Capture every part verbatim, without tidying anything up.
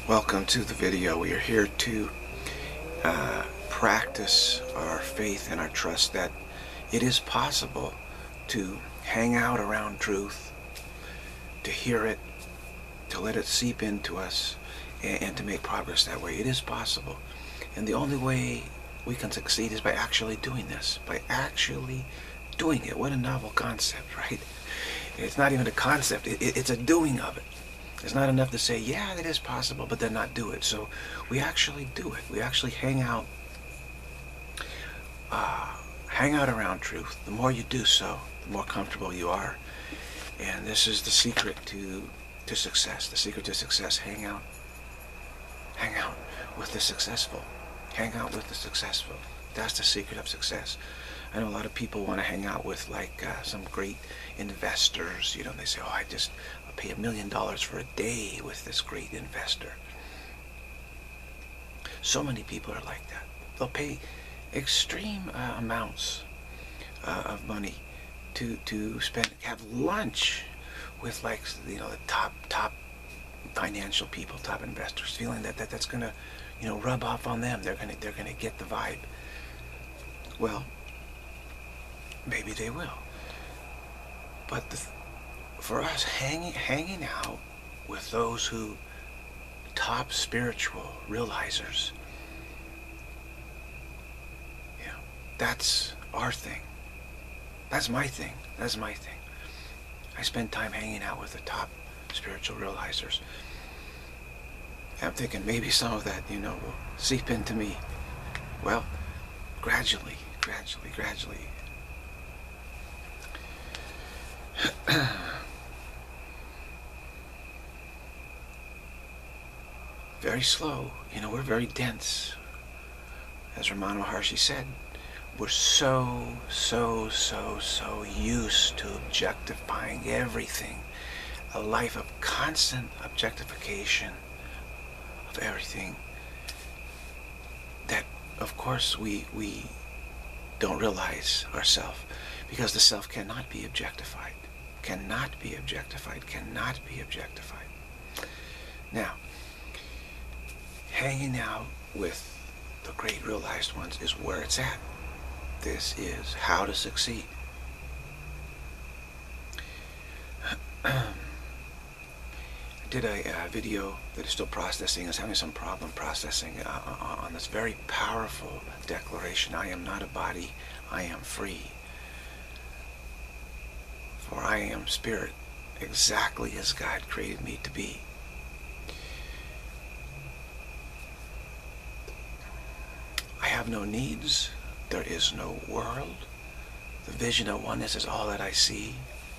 Welcome to the video. We are here to uh, practice our faith and our trust that it is possible to hang out around truth, to hear it, to let it seep into us, and, and to make progress that way. It is possible. And the only way we can succeed is by actually doing this, by actually doing it. What a novel concept, right? It's not even a concept, it, it, it's a doing of it. It's not enough to say, yeah, it is possible, but then not do it. So we actually do it. We actually hang out, uh, hang out around truth. The more you do so, the more comfortable you are. And this is the secret to, to success. The secret to success, hang out. Hang out with the successful. Hang out with the successful. That's the secret of success. I know a lot of people want to hang out with like uh, some great investors. You know, they say, oh, I just I'll pay a million dollars for a day with this great investor. So many people are like that. They'll pay extreme uh, amounts uh, of money to to spend, have lunch with like, you know, the top top financial people, top investors, feeling that, that that's gonna, you know, rub off on them. They're gonna they're gonna get the vibe. Well, maybe they will. But the, for us, hanging hanging out with those who top spiritual realizers, yeah, that's our thing. That's my thing. That's my thing. I spend time hanging out with the top spiritual realizers. And I'm thinking maybe some of that, you know, will seep into me. Well, gradually, gradually, gradually. Very slow. You know, we're very dense. As Ramana Maharshi said, we're so, so, so, so used to objectifying everything. A life of constant objectification of everything that, of course, we, we don't realize ourselves, because the self cannot be objectified. Cannot be objectified. Cannot be objectified. Now, hanging out with the great realized ones is where it's at. This is how to succeed. I did a uh, video that is still processing. I was having some problem processing uh, on this very powerful declaration. I am not a body. I am free. For I am spirit, exactly as God created me to be. I have no needs. There is no world. The vision of oneness is all that I see.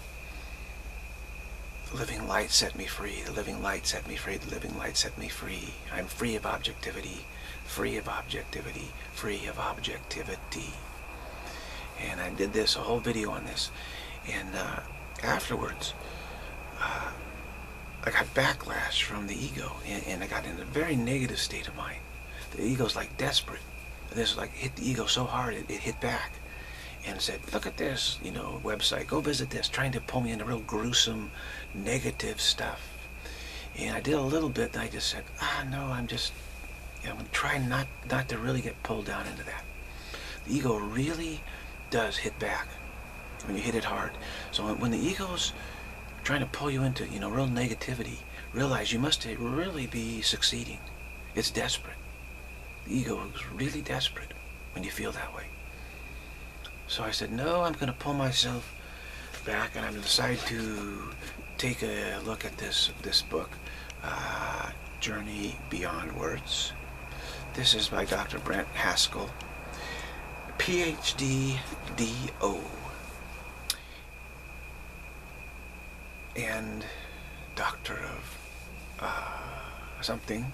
The living light set me free. The living light set me free. The living light set me free. I'm free of objectivity. Free of objectivity. Free of objectivity. And I did this, a whole video on this. And uh, afterwards, uh, I got backlash from the ego. And, and I got in a very negative state of mind. The ego's like desperate. This like hit the ego so hard it, it hit back and said, look at this, you know, website, go visit this, trying to pull me into real gruesome negative stuff. And I did a little bit, and I just said, ah no, I'm just, you know, I'm trying not not to really get pulled down into that. The ego really does hit back when you hit it hard. So when the ego's trying to pull you into, you know, real negativity, realize you must really be succeeding. It's desperate. The ego is really desperate when you feel that way. So I said, no, I'm going to pull myself back, and I'm going to decide to take a look at this this book, uh, Journey Beyond Words. This is by Doctor Brent Haskell, P H D D O, and Doctor of uh, something.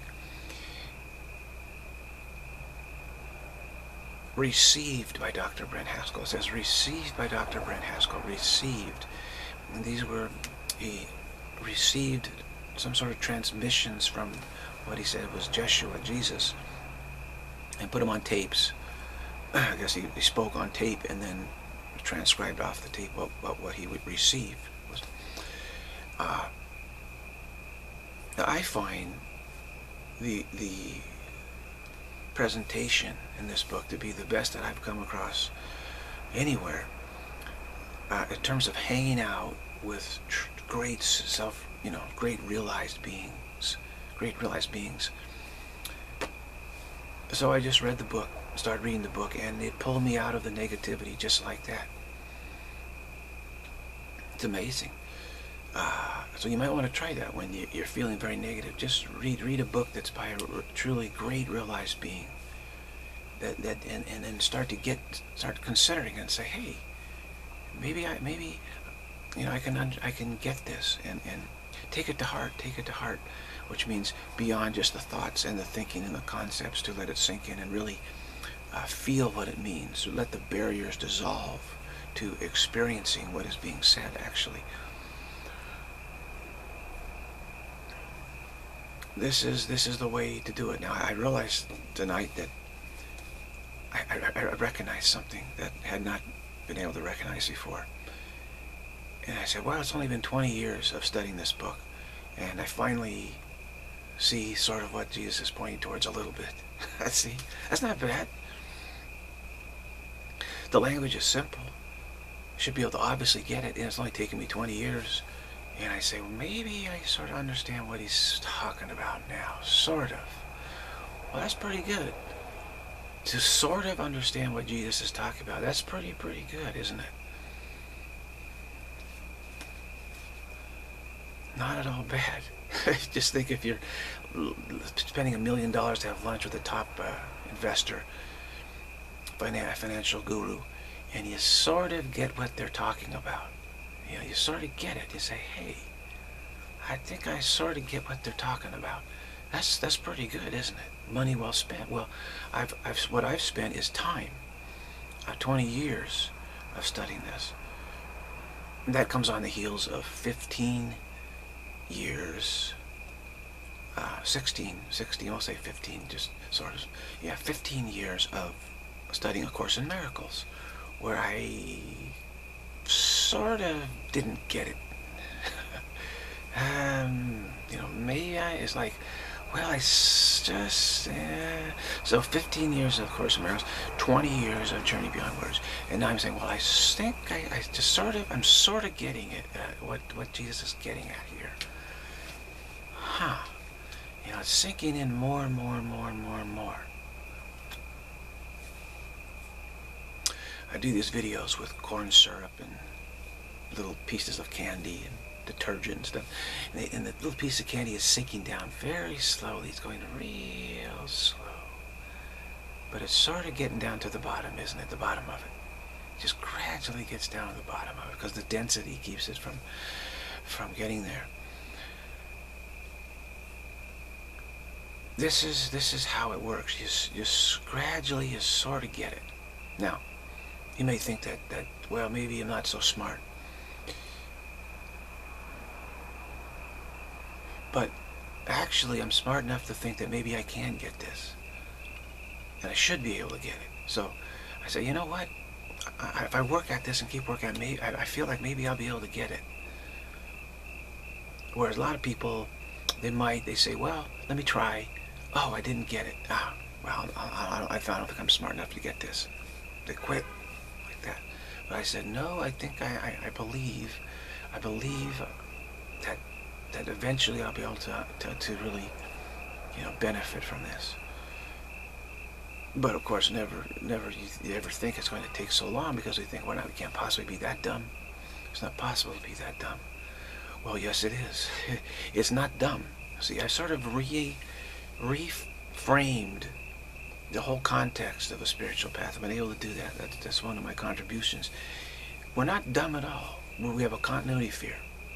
Received by Doctor Brent Haskell. It says received by Doctor Brent Haskell. Received. And these were, he received some sort of transmissions from what he said was Jeshua, Jesus, and put them on tapes. I guess he, he spoke on tape and then transcribed off the tape what, what, what he would receive. Was, uh, I find the the presentation in this book to be the best that I've come across anywhere, uh, in terms of hanging out with tr great self, you know, great realized beings, great realized beings. So I just read the book, started reading the book, and it pulled me out of the negativity just like that. It's amazing. Uh, so you might want to try that when you, you're feeling very negative. Just read read a book that's by a truly great realized being. That that and and then start to get start considering and say, hey, maybe I maybe you know I can I can get this, and and take it to heart. Take it to heart, which means beyond just the thoughts and the thinking and the concepts, to let it sink in and really uh, feel what it means. To let the barriers dissolve to experiencing what is being said actually. This is this is the way to do it. Now I realized tonight that I, I, I recognized something that I had not been able to recognize before. And I said, well, it's only been twenty years of studying this book, and I finally see sort of what Jesus is pointing towards a little bit. See, that's not bad. The language is simple. Should be able to obviously get it, and it's only taken me twenty years. And I say, well, maybe I sort of understand what he's talking about now. Sort of. Well, that's pretty good. To sort of understand what Jesus is talking about, that's pretty, pretty good, isn't it? Not at all bad. Just think if you're spending a million dollars to have lunch with a top uh, investor, financial guru, and you sort of get what they're talking about. You know, you sort of get it. You say, hey, I think I sort of get what they're talking about. That's that's pretty good, isn't it? Money well spent. Well, I've, I've what I've spent is time. Uh, twenty years of studying this. And that comes on the heels of fifteen years, uh, sixteen, sixteen, I'll say fifteen, just sort of, yeah, fifteen years of studying A Course in Miracles, where I sort of didn't get it. um, you know, maybe I, it's like, well, I s just, uh, so fifteen years of Course in Miracles, twenty years of Journey Beyond Words, and now I'm saying, well, I think I, I just sort of, I'm sort of getting it, uh, what, what Jesus is getting at here. Huh. You know, it's sinking in more and more and more and more and more. I do these videos with corn syrup and little pieces of candy and detergent and stuff, and, they, and the little piece of candy is sinking down very slowly. It's going real slow, but it's sort of getting down to the bottom, isn't it? The bottom of it. It just gradually gets down to the bottom of it because the density keeps it from from getting there. This is this is how it works. You just gradually you sort of get it. Now, you may think that that well, maybe I'm not so smart. But actually, I'm smart enough to think that maybe I can get this. And I should be able to get it. So I say, you know what? I, if I work at this and keep working at it, maybe, I, I feel like maybe I'll be able to get it. Whereas a lot of people, they might, they say, well, let me try. Oh, I didn't get it. Ah, well, I, I, I don't think I'm smart enough to get this. They quit like that. But I said, no, I think I, I, I believe, I believe that that eventually I'll be able to, to, to really, you know, benefit from this. But of course, never, never you, you ever think it's going to take so long, because we think, well, no, we can't possibly be that dumb. It's not possible to be that dumb. Well, yes, it is. It's not dumb. See, I sort of re, reframed the whole context of a spiritual path. I've been able to do that. That's, that's one of my contributions. We're not dumb at all. We have a continuity fear.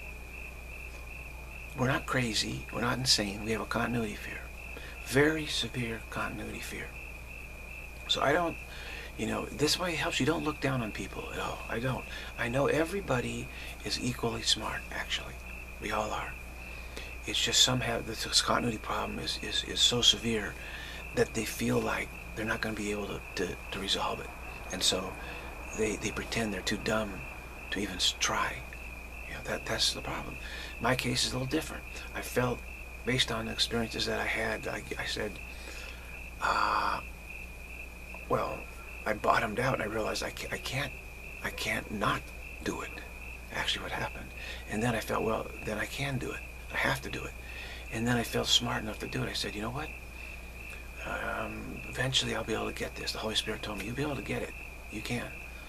We're not crazy. We're not insane. We have a continuity fear. Very severe continuity fear. So I don't, you know, this way helps you don't look down on people at all. I don't. I know everybody is equally smart, actually. We all are. It's just somehow this continuity problem is, is, is so severe that they feel like they're not going to be able to, to, to resolve it. And so they, they pretend they're too dumb to even try. You know, that, that's the problem. My case is a little different. I felt based on the experiences that I had, I, I said, uh, well, I bottomed out and I realized I can't, I can't, I can't not do it. Actually what happened. And then I felt, well, then I can do it. I have to do it. And then I felt smart enough to do it. I said, you know what? Um, eventually I'll be able to get this. The Holy Spirit told me, you'll be able to get it. You can.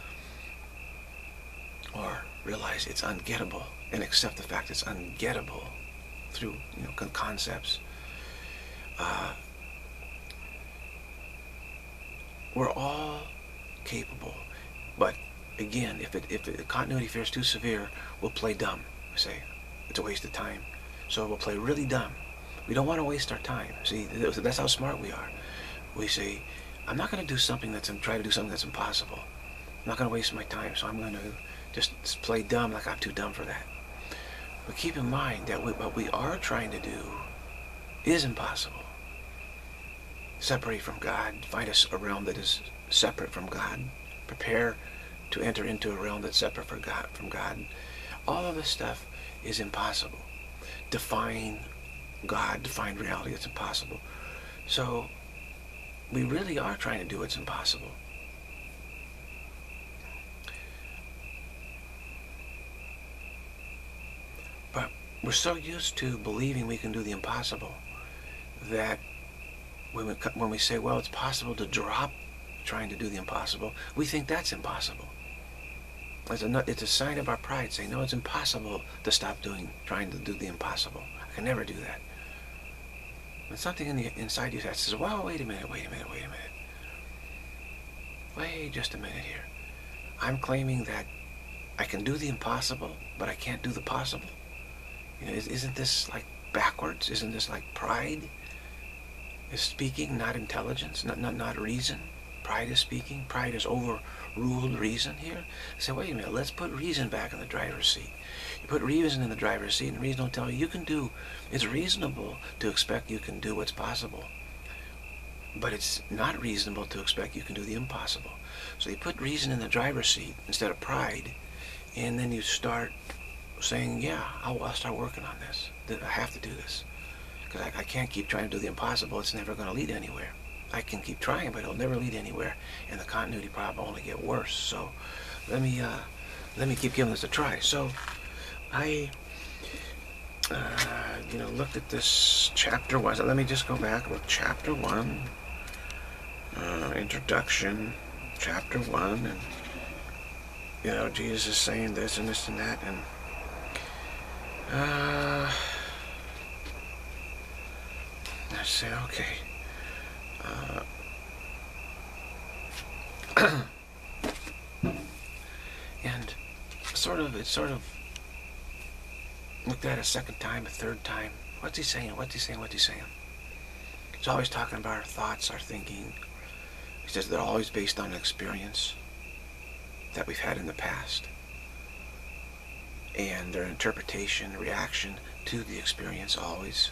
Or realize it's ungettable and accept the fact it's ungettable through, you know, concepts. Uh, we're all capable, but again, if it if the continuity fear is too severe, we'll play dumb. We say it's a waste of time, so we'll play really dumb. We don't want to waste our time. See, that's how smart we are. We say, I'm not going to do something that's try to do something that's impossible. I'm not going to waste my time, so I'm going to just play dumb like I'm too dumb for that. But keep in mind that what we are trying to do is impossible. Separate from God, find us a realm that is separate from God. Prepare to enter into a realm that's separate from God. From God. All of this stuff is impossible. Define God, define reality, it's impossible. So we really are trying to do what's impossible. But we're so used to believing we can do the impossible that when we, when we say, well, it's possible to drop trying to do the impossible, we think that's impossible. It's a, it's a sign of our pride saying, no, it's impossible to stop doing, trying to do the impossible. I can never do that. And something in the inside you that says, well, wait a minute, wait a minute, wait a minute. Wait just a minute here. I'm claiming that I can do the impossible, but I can't do the possible. You know, isn't this like backwards? Isn't this like pride is speaking, not intelligence, not, not, not reason? Pride is speaking. Pride has overruled reason here. Say, wait a minute, let's put reason back in the driver's seat. You put reason in the driver's seat, and reason will tell you you can do, it's reasonable to expect you can do what's possible. But it's not reasonable to expect you can do the impossible. So you put reason in the driver's seat instead of pride, and then you start saying, yeah, I'll, I'll start working on this. I have to do this. Because I, I can't keep trying to do the impossible. It's never going to lead anywhere. I can keep trying, but it'll never lead anywhere, and the continuity problem will only get worse. So let me uh, let me keep giving this a try. So I uh, you know looked at this chapter one. So let me just go back with chapter one, uh, introduction, chapter one, and you know Jesus is saying this and this and that, and uh, I say okay. Uh, and sort of, it's sort of looked at a second time, a third time. What's he saying? What's he saying? What's he saying? He's always talking about our thoughts, our thinking. He says they're always based on experience that we've had in the past, and their interpretation, reaction to the experience always.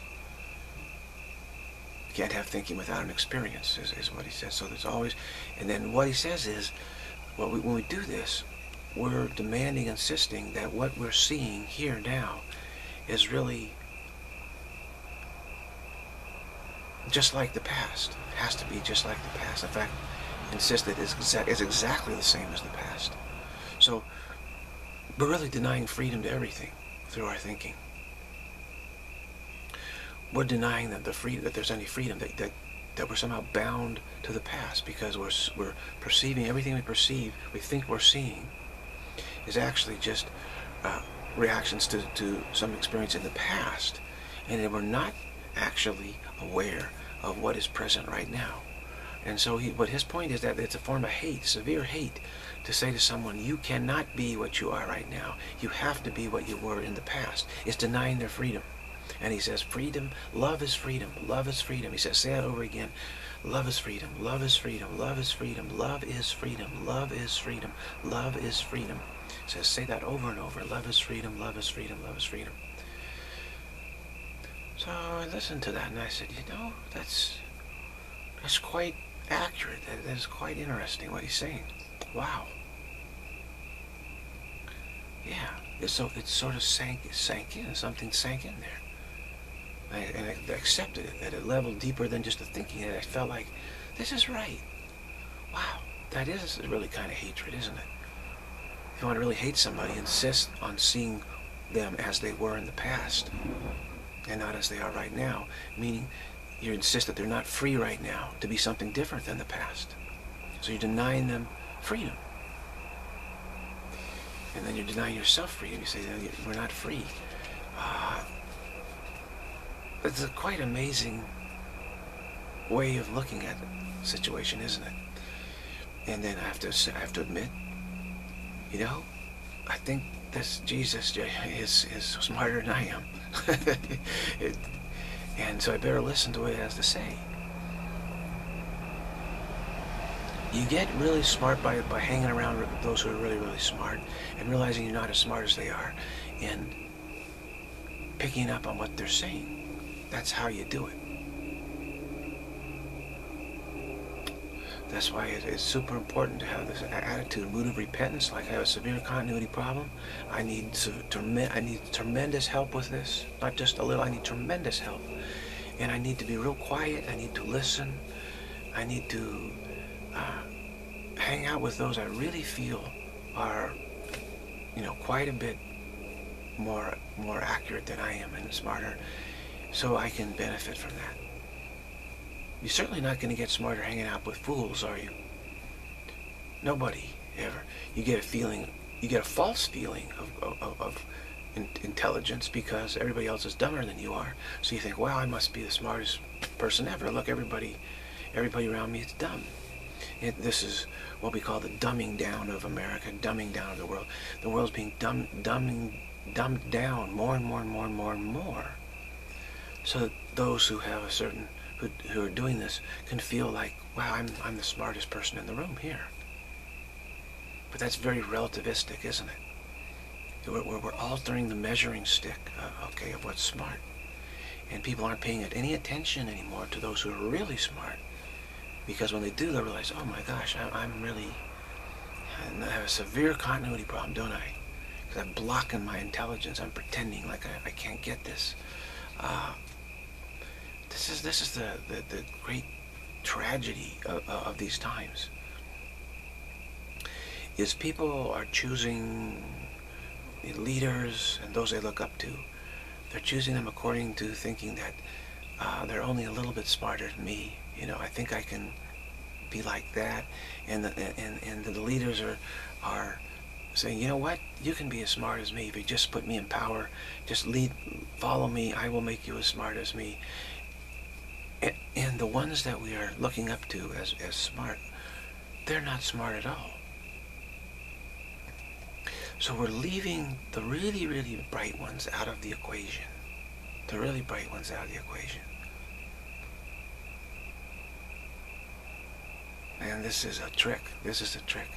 You can't have thinking without an experience, is, is what he says. So there's always, and then what he says is, well, we, when we do this, we're demanding, insisting that what we're seeing here now is really just like the past. It has to be just like the past. In fact, insist that it's, exa it's exactly the same as the past. So we're really denying freedom to everything through our thinking. We're denying that the free that there's any freedom, that, that that we're somehow bound to the past, because we're we're perceiving everything we perceive, we think we're seeing, is actually just uh, reactions to to some experience in the past, and then we're not actually aware of what is present right now. And so, he, but his point is that it's a form of hate, severe hate, to say to someone, you cannot be what you are right now. You have to be what you were in the past. It's denying their freedom. And he says, freedom, love is freedom, love is freedom. He says, say that over again. Love is freedom, love is freedom, love is freedom, love is freedom, love is freedom, love is freedom. He says, say that over and over. Love is freedom, love is freedom, love is freedom. So I listened to that and I said, you know, that's that's quite accurate. That, that is quite interesting what he's saying. Wow. Yeah. It's so it sort of sank sank in. Something sank in there. And I, and I accepted it at a level deeper than just the thinking. And I felt like, this is right. Wow, that is really kind of hatred, isn't it? If you want to really hate somebody, insist on seeing them as they were in the past and not as they are right now. Meaning, you insist that they're not free right now to be something different than the past. So you're denying them freedom. And then you're denying yourself freedom. You say, we're not free. Uh, it's a quite amazing way of looking at the situation, isn't it? And then I have to, I have to admit, you know, I think this Jesus is, is smarter than I am. it, and so I better listen to what he has to say. You get really smart by, by hanging around with those who are really, really smart and realizing you're not as smart as they are and picking up on what they're saying. That's how you do it. That's why it, it's super important to have this attitude, mood of repentance. Like I have a severe continuity problem. I need to, I need tremendous help with this. Not just a little, I need tremendous help. And I need to be real quiet. I need to listen. I need to uh, hang out with those I really feel are, you know, quite a bit more, more accurate than I am and smarter, so I can benefit from that. You're certainly not going to get smarter hanging out with fools, are you? Nobody ever. You get a feeling, you get a false feeling of, of, of in, intelligence because everybody else is dumber than you are. So you think, wow, I must be the smartest person ever. Look, everybody, everybody around me is dumb. It, this is what we call the dumbing down of America, dumbing down of the world. The world's being dumb, dumbing, dumbed down more and more and more and more and more. So that those who have a certain Who, who are doing this can feel like, wow, I'm, I'm the smartest person in the room here. But that's very relativistic, isn't it? We're, we're, we're altering the measuring stick, uh, okay, of what's smart. And people aren't paying any attention anymore to those who are really smart. Because when they do, they realize, oh my gosh, I, I'm really, I have a severe continuity problem, don't I? Because I'm blocking my intelligence. I'm pretending like I, I can't get this. Uh, This is this is the, the, the great tragedy of, of these times. Is people are choosing leaders and those they look up to. They're choosing them according to thinking that uh, they're only a little bit smarter than me. You know, I think I can be like that. And the, and and the leaders are are saying, you know what? You can be as smart as me if you just put me in power. Just lead, follow me. I will make you as smart as me. And the ones that we are looking up to as, as smart, they're not smart at all. So we're leaving the really, really bright ones out of the equation. The really bright ones out of the equation. And this is a trick. This is a trick.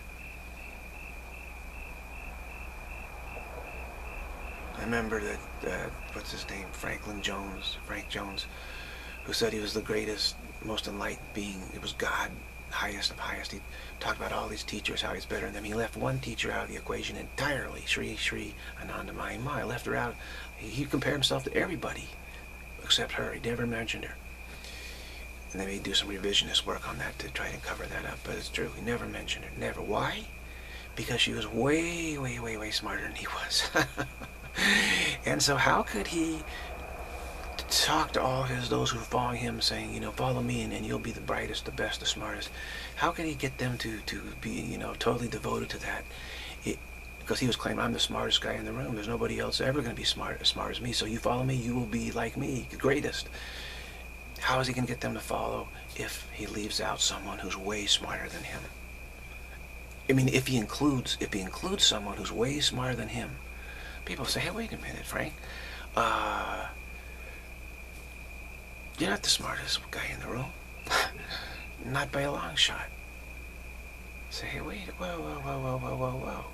I remember that, uh, what's his name? Franklin Jones, Frank Jones, who said he was the greatest, most enlightened being. It was God, highest of highest. He talked about all these teachers, how he's better than them. He left one teacher out of the equation entirely, Sri Sri Anandamayi Ma. He left her out. He, he compared himself to everybody except her. He never mentioned her. And then he'd do some revisionist work on that to try to cover that up. But it's true, he never mentioned her. Never. Why? Because she was way, way, way, way smarter than he was. And so how could he talk to all his those who follow him, saying, you know, follow me and, and you'll be the brightest, the best, the smartest? How can he get them to to be, you know, totally devoted to that? It, because he was claiming, I'm the smartest guy in the room. There's nobody else ever going to be smart as smart as me. So you follow me, you will be like me, the greatest. How is he going to get them to follow if he leaves out someone who's way smarter than him? I mean, if he includes if he includes someone who's way smarter than him, people say, hey, wait a minute, Frank. Uh, You're not the smartest guy in the room. Not by a long shot. Say, hey, wait, whoa, whoa, whoa, whoa, whoa, whoa, whoa.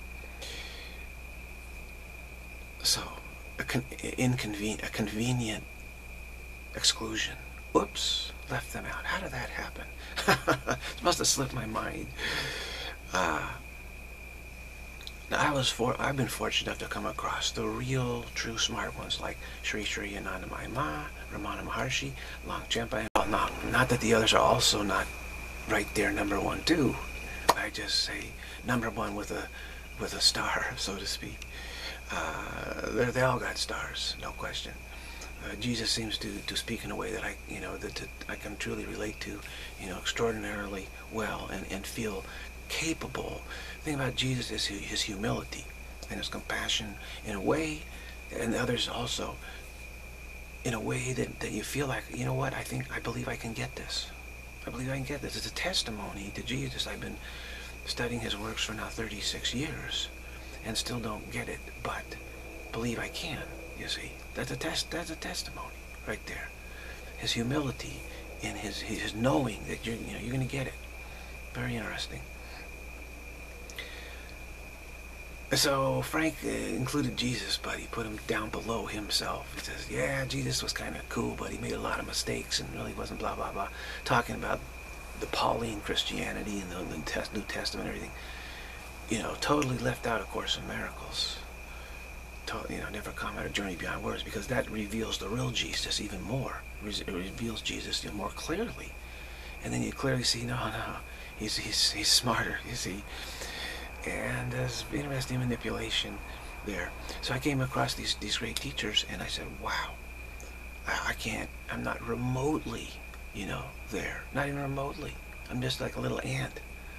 So, a, con inconven a convenient exclusion. Oops, left them out. How did that happen? It must have slipped my mind. Uh, I was for I've been fortunate enough to come across the real, true smart ones like Sri Sri Anandamayi Ma, Ramana Maharshi, Longchenpa. Well, not not that the others are also not right there, number one too. I just say number one with a with a star, so to speak. Uh, they they all got stars, no question. Uh, Jesus seems to, to speak in a way that I you know that, that I can truly relate to, you know, extraordinarily well and, and feel capable. The thing about Jesus is his humility and his compassion in a way, and others also, in a way that, that you feel like, you know what, I think, I believe I can get this. I believe I can get this. It's a testimony to Jesus. I've been studying his works for now thirty-six years and still don't get it, but believe I can, you see. That's a test. That's a testimony right there. His humility in his, his knowing that you're, you know, you're going to get it. Very interesting. So Frank uh, included Jesus, but he put him down below himself. He says, yeah, Jesus was kind of cool, but he made a lot of mistakes and really wasn't blah, blah, blah. Talking about the Pauline Christianity and the, the New Testament and everything. You know, totally left out A Course in Miracles. To, you know, never come at a journey beyond words, because that reveals the real Jesus even more. It reveals Jesus, you know, more clearly. And then you clearly see, no, no, he's, he's, he's smarter, you see. And there's interesting manipulation there. So I came across these these great teachers, and I said, wow, I, I can't, I'm not remotely, you know, there. Not even remotely. I'm just like a little ant.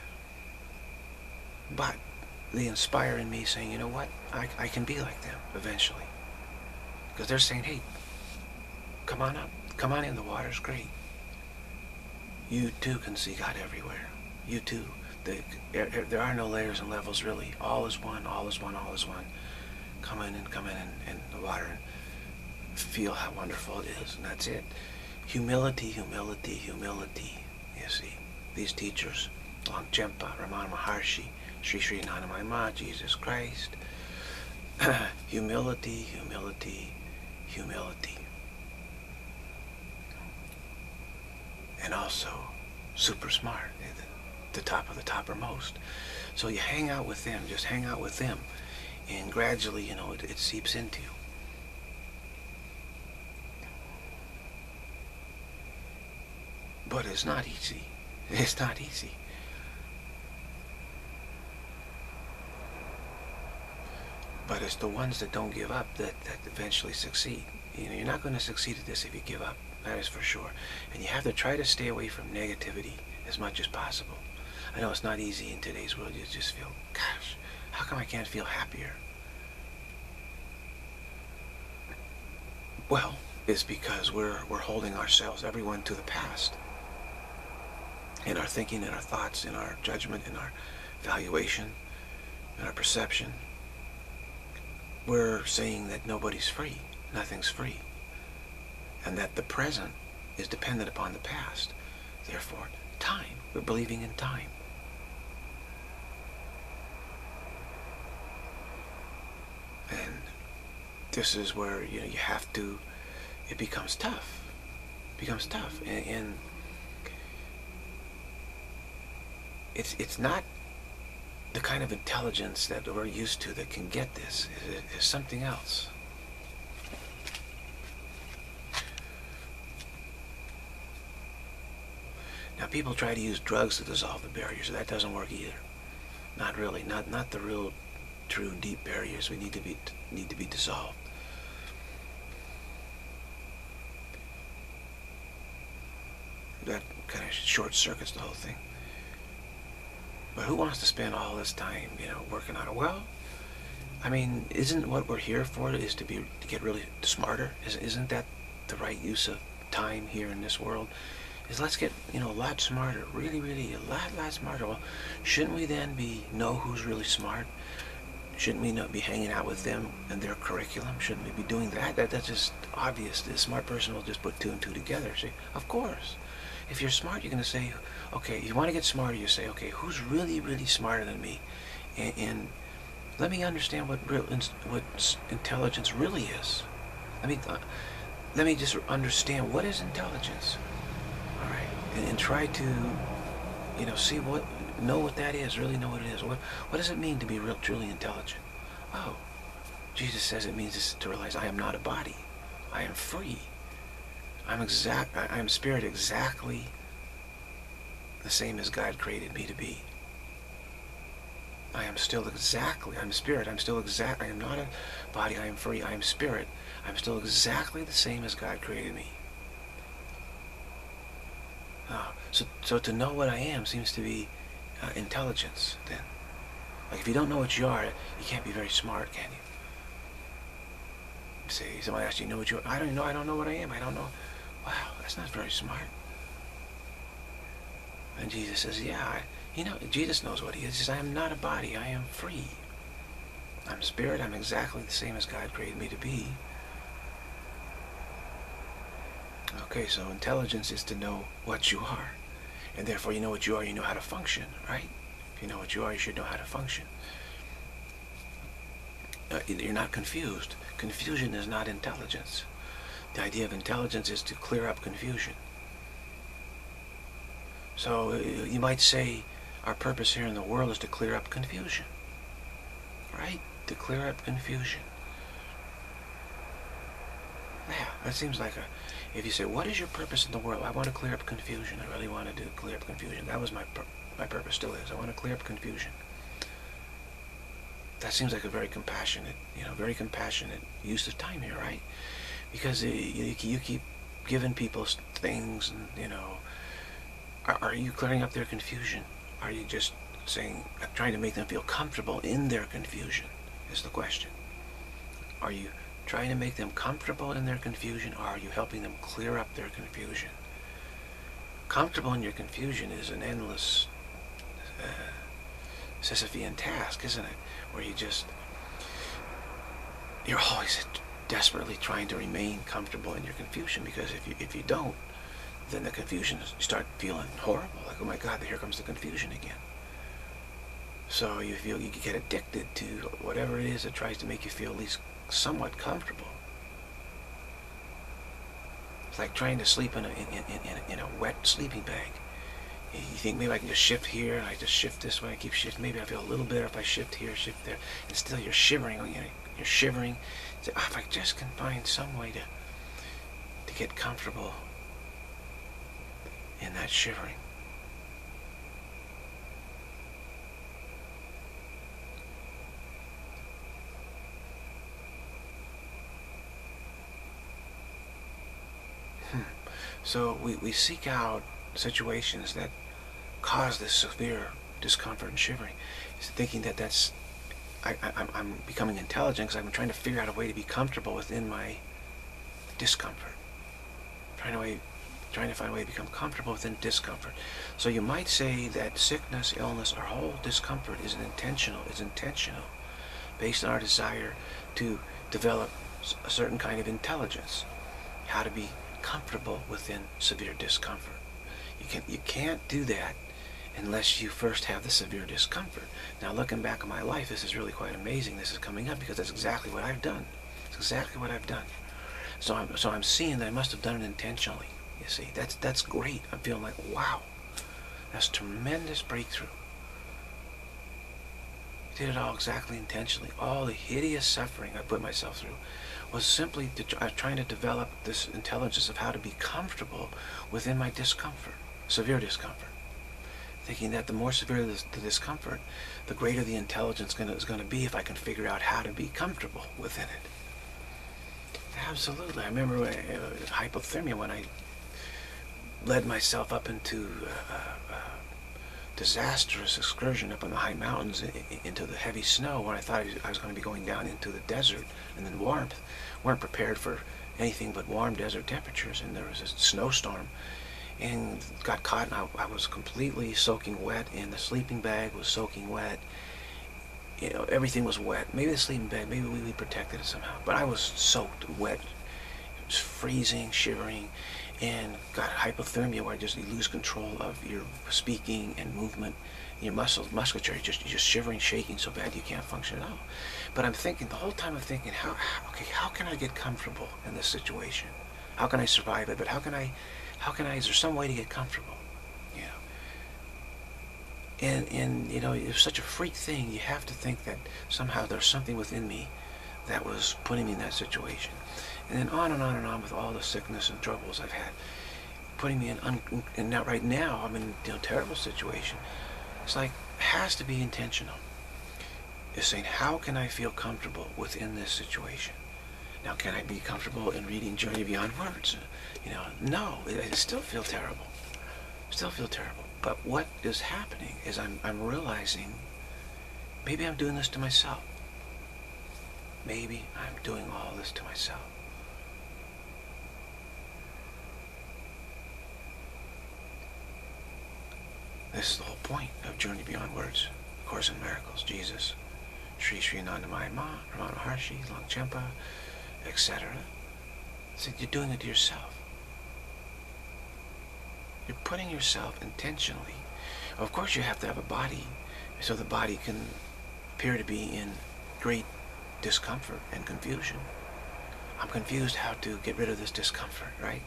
But they inspire in me saying, you know what, I, I can be like them eventually. Because they're saying, hey, come on up. Come on in, the water's great. You too can see God everywhere. You too. The, there are no layers and levels, really. All is one, all is one, all is one. Come in and come in and, and the water and feel how wonderful it is, and that's it. Humility, humility, humility, you see. These teachers, Longchenpa, Ramana Maharshi, Sri Sri Anandamayi Ma, Jesus Christ. Humility, humility, humility. And also, super smart. The top of the toppermost. So you hang out with them, just hang out with them, and gradually, you know, it, it seeps into you. But it's not easy. It's not easy. But it's the ones that don't give up that, that eventually succeed. You know, you're not going to succeed at this if you give up. That is for sure. And you have to try to stay away from negativity as much as possible. I know it's not easy in today's world. You just feel, gosh, how come I can't feel happier? Well, it's because we're, we're holding ourselves, everyone, to the past. In our thinking, in our thoughts, in our judgment, in our valuation, in our perception. We're saying that nobody's free, nothing's free. And that the present is dependent upon the past. Therefore, time. We're believing in time. And this is where, you know, you have to, it becomes tough. It becomes tough. And, and it's, it's not the kind of intelligence that we're used to that can get this. It's something else. Now, people try to use drugs to dissolve the barriers. That doesn't work either. Not really. Not not the real, true, deep barriers. We need to be need to be dissolved. That kind of short circuits the whole thing. But who wants to spend all this time, you know, working on it? Well, I mean, isn't what we're here for is to be to get really smarter? Isn't that the right use of time here in this world? Is let's get, you know, a lot smarter, really, really, a lot, lot smarter. Well, shouldn't we then be know who's really smart? Shouldn't we not be hanging out with them and their curriculum? Shouldn't we be doing that? That that's just obvious. The smart person will just put two and two together. See, of course, if you're smart, you're going to say, okay, you want to get smarter. You say, okay, who's really, really smarter than me? And, and let me understand what real what intelligence really is. Let me uh, let me just understand what is intelligence. All right, and, and try to you know, see what, know what that is, really know what it is. What, what does it mean to be real, truly intelligent? Oh, Jesus says it means to realize I am not a body. I am free. I'm exact, I am spirit exactly the same as God created me to be. I am still exactly, I'm spirit, I'm still exact, I am not a body, I am free, I am spirit. I'm still exactly the same as God created me. Uh, so, so to know what I am seems to be uh, intelligence then. Like if you don't know what you are, you can't be very smart, can you? Say, somebody asks you, you know what you are? I don't know, I don't know what I am, I don't know. Wow, that's not very smart. And Jesus says, yeah, I, you know, Jesus knows what he is. He says, I am not a body, I am free. I'm spirit, I'm exactly the same as God created me to be. Okay, so intelligence is to know what you are. And therefore you know what you are, you know how to function, right? If you know what you are, you should know how to function. Uh, you're not confused. Confusion is not intelligence. The idea of intelligence is to clear up confusion. So uh, you might say our purpose here in the world is to clear up confusion, right? To clear up confusion. Yeah, that seems like a... If you say, what is your purpose in the world? I want to clear up confusion. I really want to do clear up confusion. That was my pur my purpose, still is. I want to clear up confusion. That seems like a very compassionate, you know, very compassionate use of time here, right? Because uh, you, you keep giving people things, and, you know, are, are you clearing up their confusion? Are you just saying, trying to make them feel comfortable in their confusion, is the question. Are you trying to make them comfortable in their confusion, or are you helping them clear up their confusion? Comfortable in your confusion is an endless uh, Sisyphean task, isn't it? Where you just, you're always desperately trying to remain comfortable in your confusion, because if you, if you don't, then the confusion, you start feeling horrible, like, oh my God, here comes the confusion again. So you feel, you get addicted to whatever it is that tries to make you feel at least somewhat comfortable. It's like trying to sleep in a, in, in, in, a, in a wet sleeping bag. You think, maybe I can just shift here, and I just shift this way, I keep shifting, maybe I feel a little better if I shift here, shift there, and still you're shivering, you know, you're shivering. So, oh, if I just can find some way to, to get comfortable in that shivering. Hmm. So we, we seek out situations that cause this severe discomfort and shivering, thinking that that's, I, I, I'm becoming intelligent because I'm trying to figure out a way to be comfortable within my discomfort. Trying to, way, trying to find a way to become comfortable within discomfort. So you might say that sickness, illness, our whole discomfort is intentional. It's intentional, based on our desire to develop a certain kind of intelligence, how to be comfortable within severe discomfort. You can you can't do that unless you first have the severe discomfort. Now, looking back on my life, this is really quite amazing. This is coming up because that's exactly what I've done. It's exactly what I've done. So I'm so I'm seeing that I must have done it intentionally. You see, that's that's great. I'm feeling like, wow, that's tremendous breakthrough. I did it all exactly intentionally. All the hideous suffering I put myself through was simply to, I was trying to develop this intelligence of how to be comfortable within my discomfort, severe discomfort. Thinking that the more severe the, the discomfort, the greater the intelligence gonna, is going to be if I can figure out how to be comfortable within it. Absolutely. I remember uh, hypothermia, when I led myself up into uh, uh, disastrous excursion up in the high mountains into the heavy snow, when I thought I was going to be going down into the desert and then warmth. Weren't prepared for anything but warm desert temperatures, and there was a snowstorm and got caught, and I, I was completely soaking wet, and the sleeping bag was soaking wet. You know, everything was wet. Maybe the sleeping bag, maybe we, we protected it somehow, but I was soaked wet. It was freezing, shivering, and got hypothermia, where just you lose control of your speaking and movement, your muscles, musculature. You're just, you're just shivering, shaking so bad you can't function at all. But I'm thinking, the whole time I'm thinking, how, how okay, how can I get comfortable in this situation? How can I survive it? But how can I, how can I, is there some way to get comfortable? You know, And, and, you know, it's such a freak thing. You have to think that somehow there's something within me that was putting me in that situation. And then on and on and on with all the sickness and troubles I've had, putting me in, un and now, right now, I'm in a terrible situation. It's like, it has to be intentional. It's saying, how can I feel comfortable within this situation? Now, can I be comfortable in reading Journey Beyond Words? You know, no, I still feel terrible. Still feel terrible. But what is happening is I'm, I'm realizing maybe I'm doing this to myself. Maybe I'm doing all this to myself. This is the whole point of Journey Beyond Words, Course in Miracles, Jesus, Sri Sri Anandamayi Ma, Ramana Maharshi, Longchenpa, et cetera. So you're doing it to yourself. You're putting yourself intentionally. Of course, you have to have a body, so the body can appear to be in great discomfort and confusion. I'm confused how to get rid of this discomfort, right?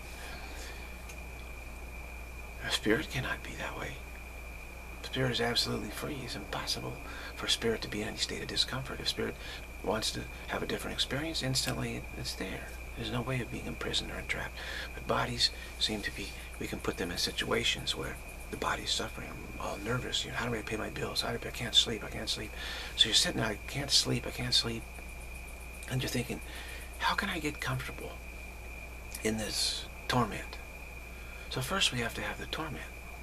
A spirit cannot be that way. Spirit is absolutely free. It's impossible for spirit to be in any state of discomfort. If spirit wants to have a different experience, instantly it's there. There's no way of being imprisoned or entrapped. But bodies seem to be, we can put them in situations where the body's suffering. I'm all nervous. You know, how do I pay my bills? How do I, I can't sleep, I can't sleep. So you're sitting there, I can't sleep, I can't sleep. And you're thinking, how can I get comfortable in this torment? So first we have to have the torment.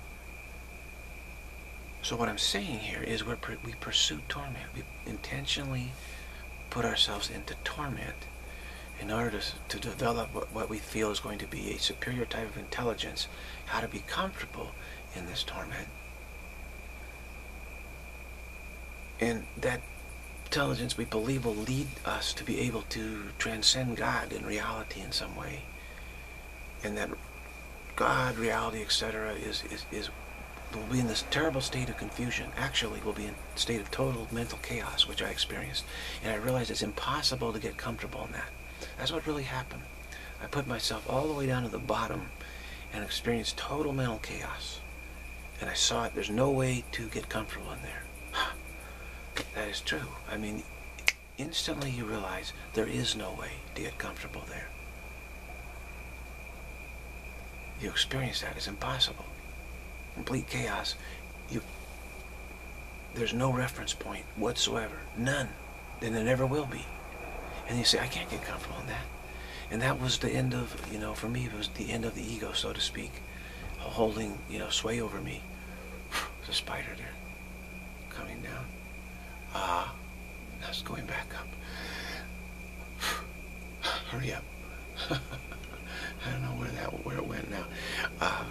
So what I'm saying here is we're, we pursue torment. We intentionally put ourselves into torment in order to, to develop what, what we feel is going to be a superior type of intelligence, how to be comfortable in this torment. And that intelligence, we believe, will lead us to be able to transcend God in reality in some way. And that God, reality, et cetera is, is, is will be in this terrible state of confusion. Actually, will be in a state of total mental chaos, which I experienced. And I realized it's impossible to get comfortable in that. That's what really happened. I put myself all the way down to the bottom and experienced total mental chaos. And I saw it. There's no way to get comfortable in there. That is true. I mean, instantly you realize there is no way to get comfortable there. You experience that. It's impossible. Complete chaos. You, there's no reference point whatsoever. None. And there never will be. And you say, I can't get comfortable in that. And that was the end of, you know, for me, it was the end of the ego, so to speak, holding, you know, sway over me. There's a spider there, coming down. Ah, uh, now it's going back up. Hurry up. I don't know where that, where it went now. Uh,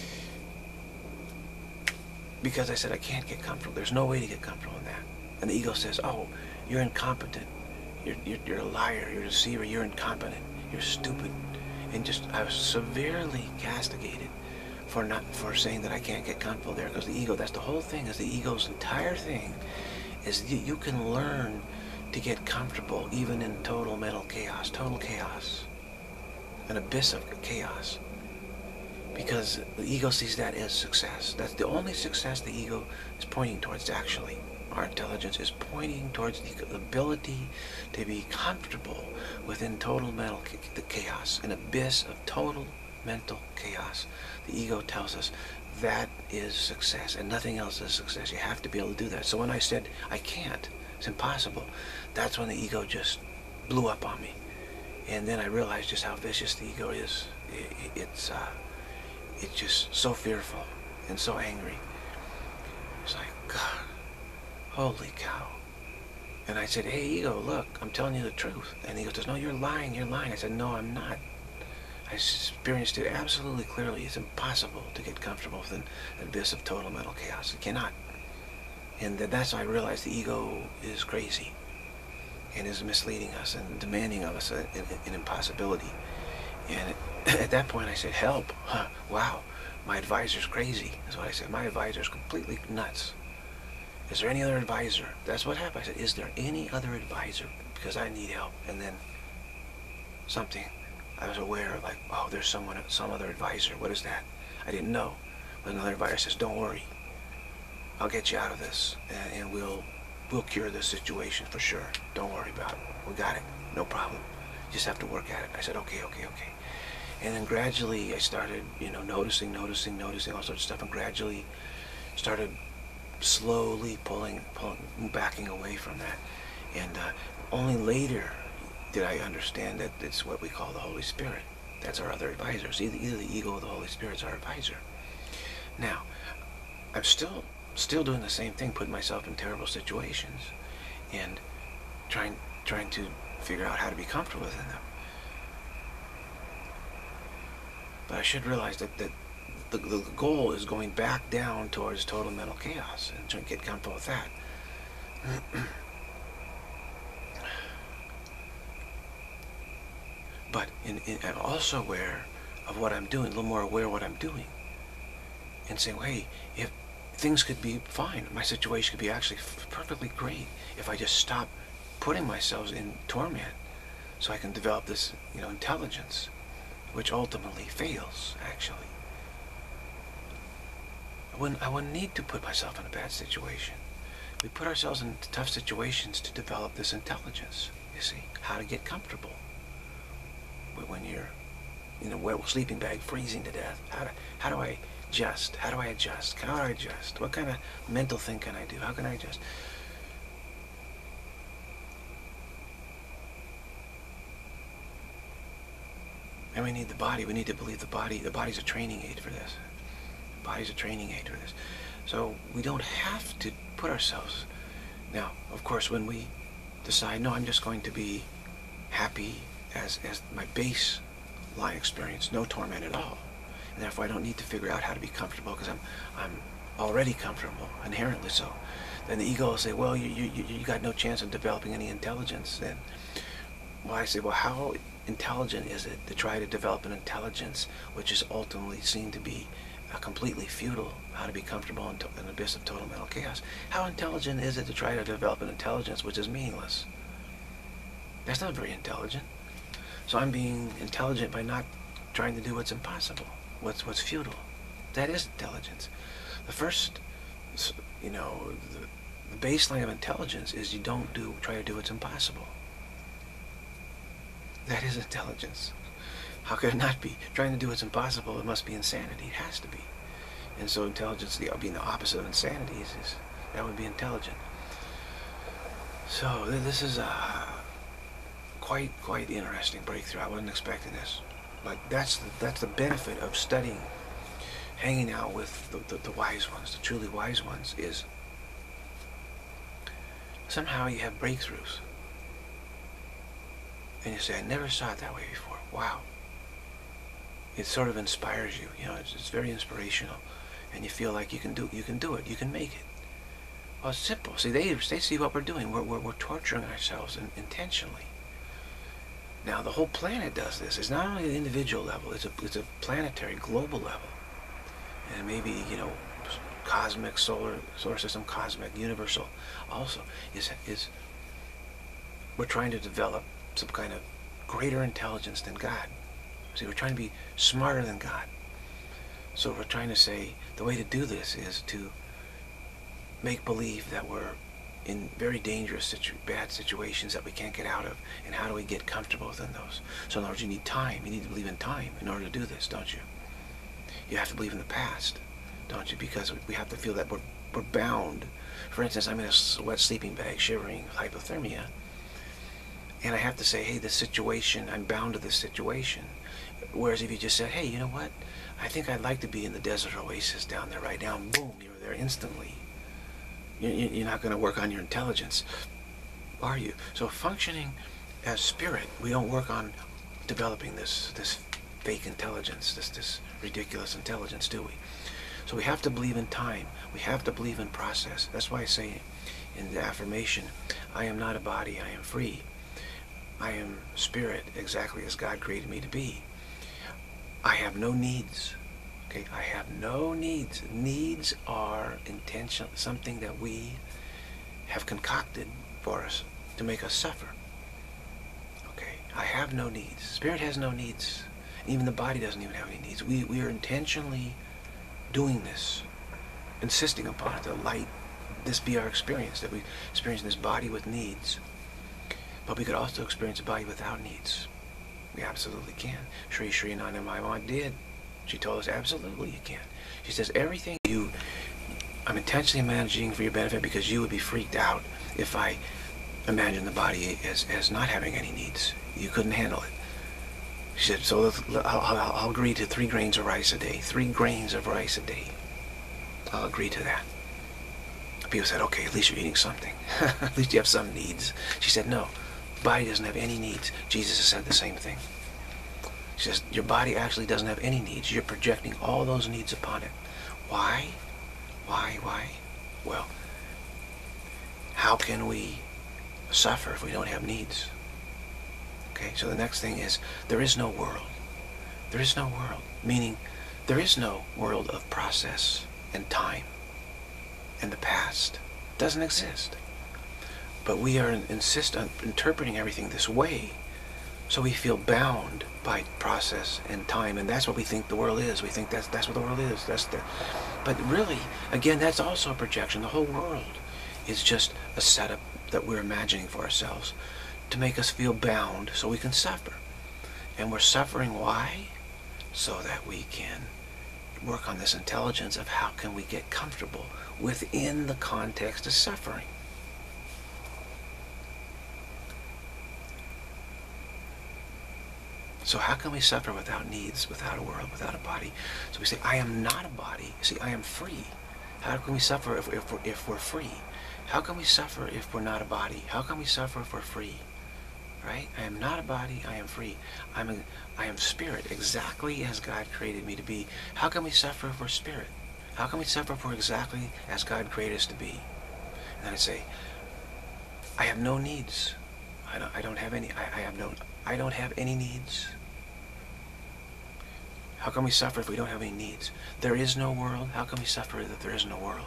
because I said I can't get comfortable. There's no way to get comfortable in that. And the ego says, oh, you're incompetent. You're, you're, you're a liar. You're a deceiver. You're incompetent. You're stupid. And just, I was severely castigated for not, for saying that I can't get comfortable there. Because the ego, that's the whole thing, is the ego's entire thing, is you, you can learn to get comfortable even in total mental chaos, total chaos, an abyss of chaos. Because the ego sees that as success. That's the only success the ego is pointing towards, actually. Our intelligence is pointing towards the ability to be comfortable within total mental the chaos, an abyss of total mental chaos. The ego tells us that is success, and nothing else is success. You have to be able to do that. So when I said, I can't, it's impossible, that's when the ego just blew up on me. And then I realized just how vicious the ego is. It, it's, uh, it's just so fearful and so angry. It's like, God, holy cow. And I said, hey, ego, look, I'm telling you the truth. And the ego says, no, you're lying, you're lying. I said, no, I'm not. I experienced it absolutely clearly. It's impossible to get comfortable with an abyss of total mental chaos. It cannot. And that's why I realized the ego is crazy and is misleading us and demanding of us an, an impossibility. And at that point I said, help. Huh, wow, my advisor's crazy. That's what I said. My advisor's completely nuts. Is there any other advisor? That's what happened. I said, is there any other advisor? Because I need help. And then something, I was aware of, like, oh, there's someone, some other advisor. What is that? I didn't know. But another advisor says, don't worry. I'll get you out of this, and, and we'll we'll cure this situation for sure. Don't worry about it. We got it. No problem. Just have to work at it. I said, okay, okay, okay. And then gradually I started, you know, noticing, noticing, noticing all sorts of stuff, and gradually started slowly pulling, pulling, backing away from that. And uh, only later did I understand that it's what we call the Holy Spirit. That's our other advisor. So either, either the ego or the Holy Spirit's our advisor. Now, I'm still still doing the same thing, putting myself in terrible situations and trying trying to figure out how to be comfortable within them. But I should realize that, that the, the goal is going back down towards total mental chaos and trying to get comfortable with that. But in, in, I'm also aware of what I'm doing, a little more aware of what I'm doing. And saying, well, hey, if things could be fine, my situation could be actually f perfectly great if I just stop putting myself in torment so I can develop this, you know, intelligence, which ultimately fails, actually. I wouldn't, I wouldn't need to put myself in a bad situation. We put ourselves in tough situations to develop this intelligence, you see, how to get comfortable. But when you're in a wet sleeping bag, freezing to death, how do, how do I adjust? How do I adjust? How do I adjust? What kind of mental thing can I do? How can I adjust? And we need the body. We need to believe the body. The body's a training aid for this. The body's a training aid for this. So we don't have to put ourselves. Now, of course, when we decide, no, I'm just going to be happy as, as my baseline experience, no torment at all. And therefore I don't need to figure out how to be comfortable because I'm, I'm already comfortable, inherently so. Then the ego will say, well, you, you, you got no chance of developing any intelligence then. Well, I say, well, how intelligent is it to try to develop an intelligence which is ultimately seen to be uh, completely futile, how to be comfortable in an abyss of total mental chaos? How intelligent is it to try to develop an intelligence which is meaningless? That's not very intelligent. So I'm being intelligent by not trying to do what's impossible, what's what's futile. That is intelligence. The first, you know, the, the baseline of intelligence is you don't do try to do what's impossible. That is intelligence. How could it not be? Trying to do what's impossible, it must be insanity. It has to be. And so intelligence, the, being the opposite of insanity, is, is that would be intelligent. So this is a quite quite interesting breakthrough. I wasn't expecting this, but that's the, that's the benefit of studying, hanging out with the, the, the wise ones, the truly wise ones, is somehow you have breakthroughs. And you say, I never saw it that way before. Wow. It sort of inspires you. You know, it's, it's very inspirational. And you feel like you can do you can do it. You can make it. Well, it's simple. See, they, they see what we're doing. We're, we're, we're torturing ourselves in, intentionally. Now, the whole planet does this. It's not only at an individual level. It's a, it's a planetary, global level. And maybe, you know, cosmic, solar, solar system, cosmic, universal also is, is we're trying to develop some kind of greater intelligence than God. See, we're trying to be smarter than God. So we're trying to say the way to do this is to make believe that we're in very dangerous, situ bad situations that we can't get out of, and how do we get comfortable within those? So in other words, you need time. You need to believe in time in order to do this, don't you? You have to believe in the past, don't you? Because we have to feel that we're, we're bound. For instance, I'm in a wet sleeping bag, shivering with hypothermia, and I have to say, hey, this situation, I'm bound to this situation. Whereas if you just said, hey, you know what? I think I'd like to be in the desert oasis down there right now, and boom, you're there instantly. You're not going to work on your intelligence, are you? So functioning as spirit, we don't work on developing this this fake intelligence, this this ridiculous intelligence, do we? So we have to believe in time. We have to believe in process. That's why I say in the affirmation, I am not a body, I am free. I am spirit, exactly as God created me to be. I have no needs. Okay, I have no needs. Needs are intentional, something that we have concocted for us to make us suffer. Okay, I have no needs. Spirit has no needs. Even the body doesn't even have any needs. We, we are intentionally doing this insisting upon it, the light, this be our experience, that we experience this body with needs. But we could also experience a body without needs. We absolutely can. Sri Sri Anandamayi did. She told us absolutely you can. She says everything you, I'm intentionally managing for your benefit because you would be freaked out if I imagine the body as, as not having any needs. You couldn't handle it. She said, so I'll, I'll, I'll agree to three grains of rice a day. Three grains of rice a day. I'll agree to that. People said, okay, at least you're eating something. At least you have some needs. She said, no, the body doesn't have any needs. Jesus has said the same thing. She says, your body actually doesn't have any needs. You're projecting all those needs upon it. Why? Why? Why? Well, how can we suffer if we don't have needs? Okay, so the next thing is, there is no world. There is no world. Meaning, there is no world of process and time and the past. It doesn't exist. But we are insist on interpreting everything this way, so we feel bound by process and time, and that's what we think the world is. We think that's that's what the world is. That's the, but really, again, that's also a projection. The whole world is just a setup that we're imagining for ourselves to make us feel bound so we can suffer. And we're suffering why? So that we can work on this intelligence of how can we get comfortable within the context of suffering. So how can we suffer without needs, without a world, without a body? So we say, I am not a body. See, I am free. How can we suffer if, if, we're, if we're free? How can we suffer if we're not a body? How can we suffer if we're free? Right? I am not a body, I am free. I'm a, I am spirit, exactly as God created me to be. How can we suffer if we're spirit? How can we suffer if we're exactly as God created us to be? And then I say, I have no needs. I don't, I don't have any, I, I have no, I don't have any needs. How can we suffer if we don't have any needs? There is no world. How can we suffer that there is no world?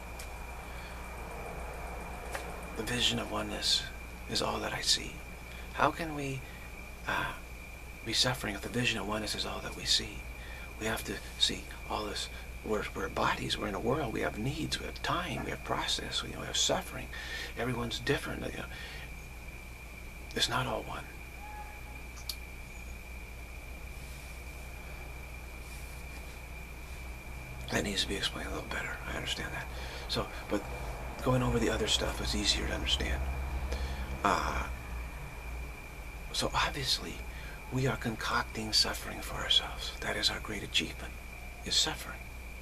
The vision of oneness is all that I see. How can we uh, be suffering if the vision of oneness is all that we see? We have to see all this. We're, we're bodies. We're in a world. We have needs. We have time. We have process. We, you know, we have suffering. Everyone's different. You know. It's not all one. That needs to be explained a little better. I understand that. So, but going over the other stuff is easier to understand. Uh, so obviously, we are concocting suffering for ourselves. That is our great achievement, is suffering.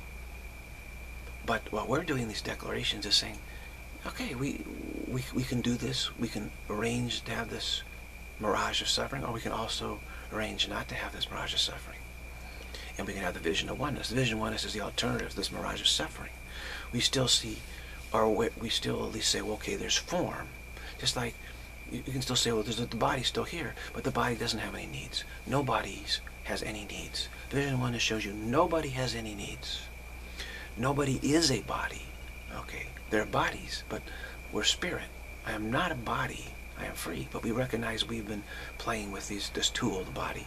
But what we're doing these declarations is saying, okay, we, we, we can do this. We can arrange to have this mirage of suffering, or we can also arrange not to have this mirage of suffering. And we can have the vision of oneness. The vision of oneness is the alternative to this mirage of suffering. We still see, or we still at least say, well, okay, there's form. Just like you can still say, well, there's, the body's still here, but the body doesn't have any needs. Nobody has any needs. The vision of oneness shows you nobody has any needs. Nobody is a body. Okay, they're bodies, but we're spirit. I am not a body. I am free. But we recognize we've been playing with these, this tool, the body.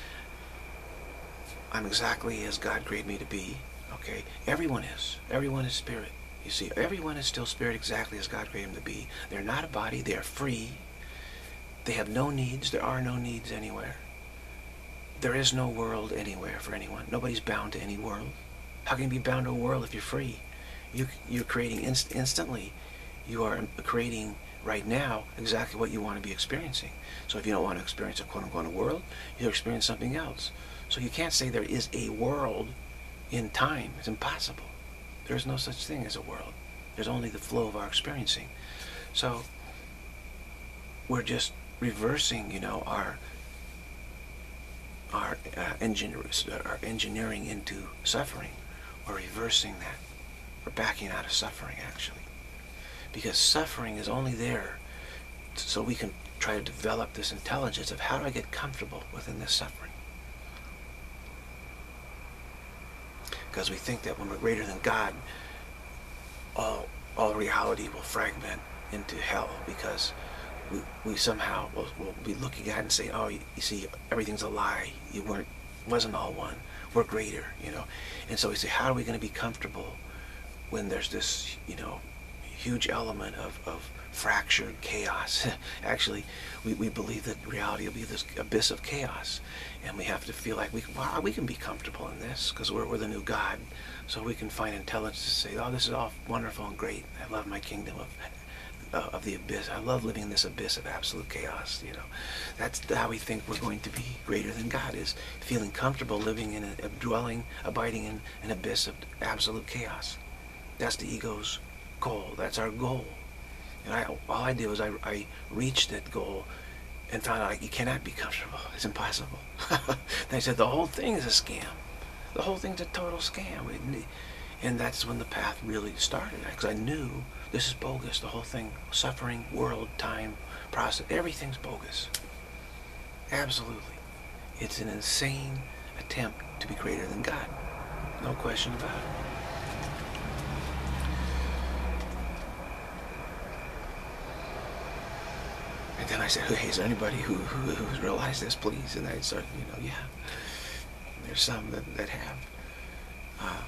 I'm exactly as God created me to be. Okay, everyone is. Everyone is spirit. You see, everyone is still spirit exactly as God created them to be. They're not a body. They are free. They have no needs. There are no needs anywhere. There is no world anywhere for anyone. Nobody's bound to any world. How can you be bound to a world if you're free? You, you're creating inst instantly. You are creating right now exactly what you want to be experiencing. So if you don't want to experience a quote-unquote world, you'll experience something else. So you can't say there is a world in time. It's impossible. There's no such thing as a world. There's only the flow of our experiencing. So we're just reversing, you know, our our, uh, engineer, our engineering into suffering. We're reversing that. We're backing out of suffering, actually. Because suffering is only there so we can try to develop this intelligence of how do I get comfortable within this suffering. Because we think that when we're greater than God, all, all reality will fragment into hell, because we, we somehow will, will be looking at it and say, oh, you, you see, everything's a lie. You weren't, wasn't all one. We're greater, you know. And so we say, how are we going to be comfortable when there's this, you know, huge element of, of fractured chaos. Actually, we, we believe that reality will be this abyss of chaos, and we have to feel like we, wow, we can be comfortable in this because we're, we're the new God, so we can find intelligence to say, oh, this is all wonderful and great. I love my kingdom of uh, of the abyss. I love living in this abyss of absolute chaos. You know, that's how we think we're going to be greater than God, is feeling comfortable living in a, a dwelling, abiding in an abyss of absolute chaos. That's the ego's goal. That's our goal. And I, all I did was I, I reached that goal and found out, like, you cannot be comfortable. It's impossible. Then I said, the whole thing is a scam. The whole thing's a total scam. It, and that's when the path really started. Because I knew this is bogus. The whole thing, suffering, world, time, process, everything's bogus. Absolutely. It's an insane attempt to be greater than God. No question about it. And then I said, hey, is there anybody who, who, who's realized this, please? And I started, you know, yeah. There's some that, that have. Uh,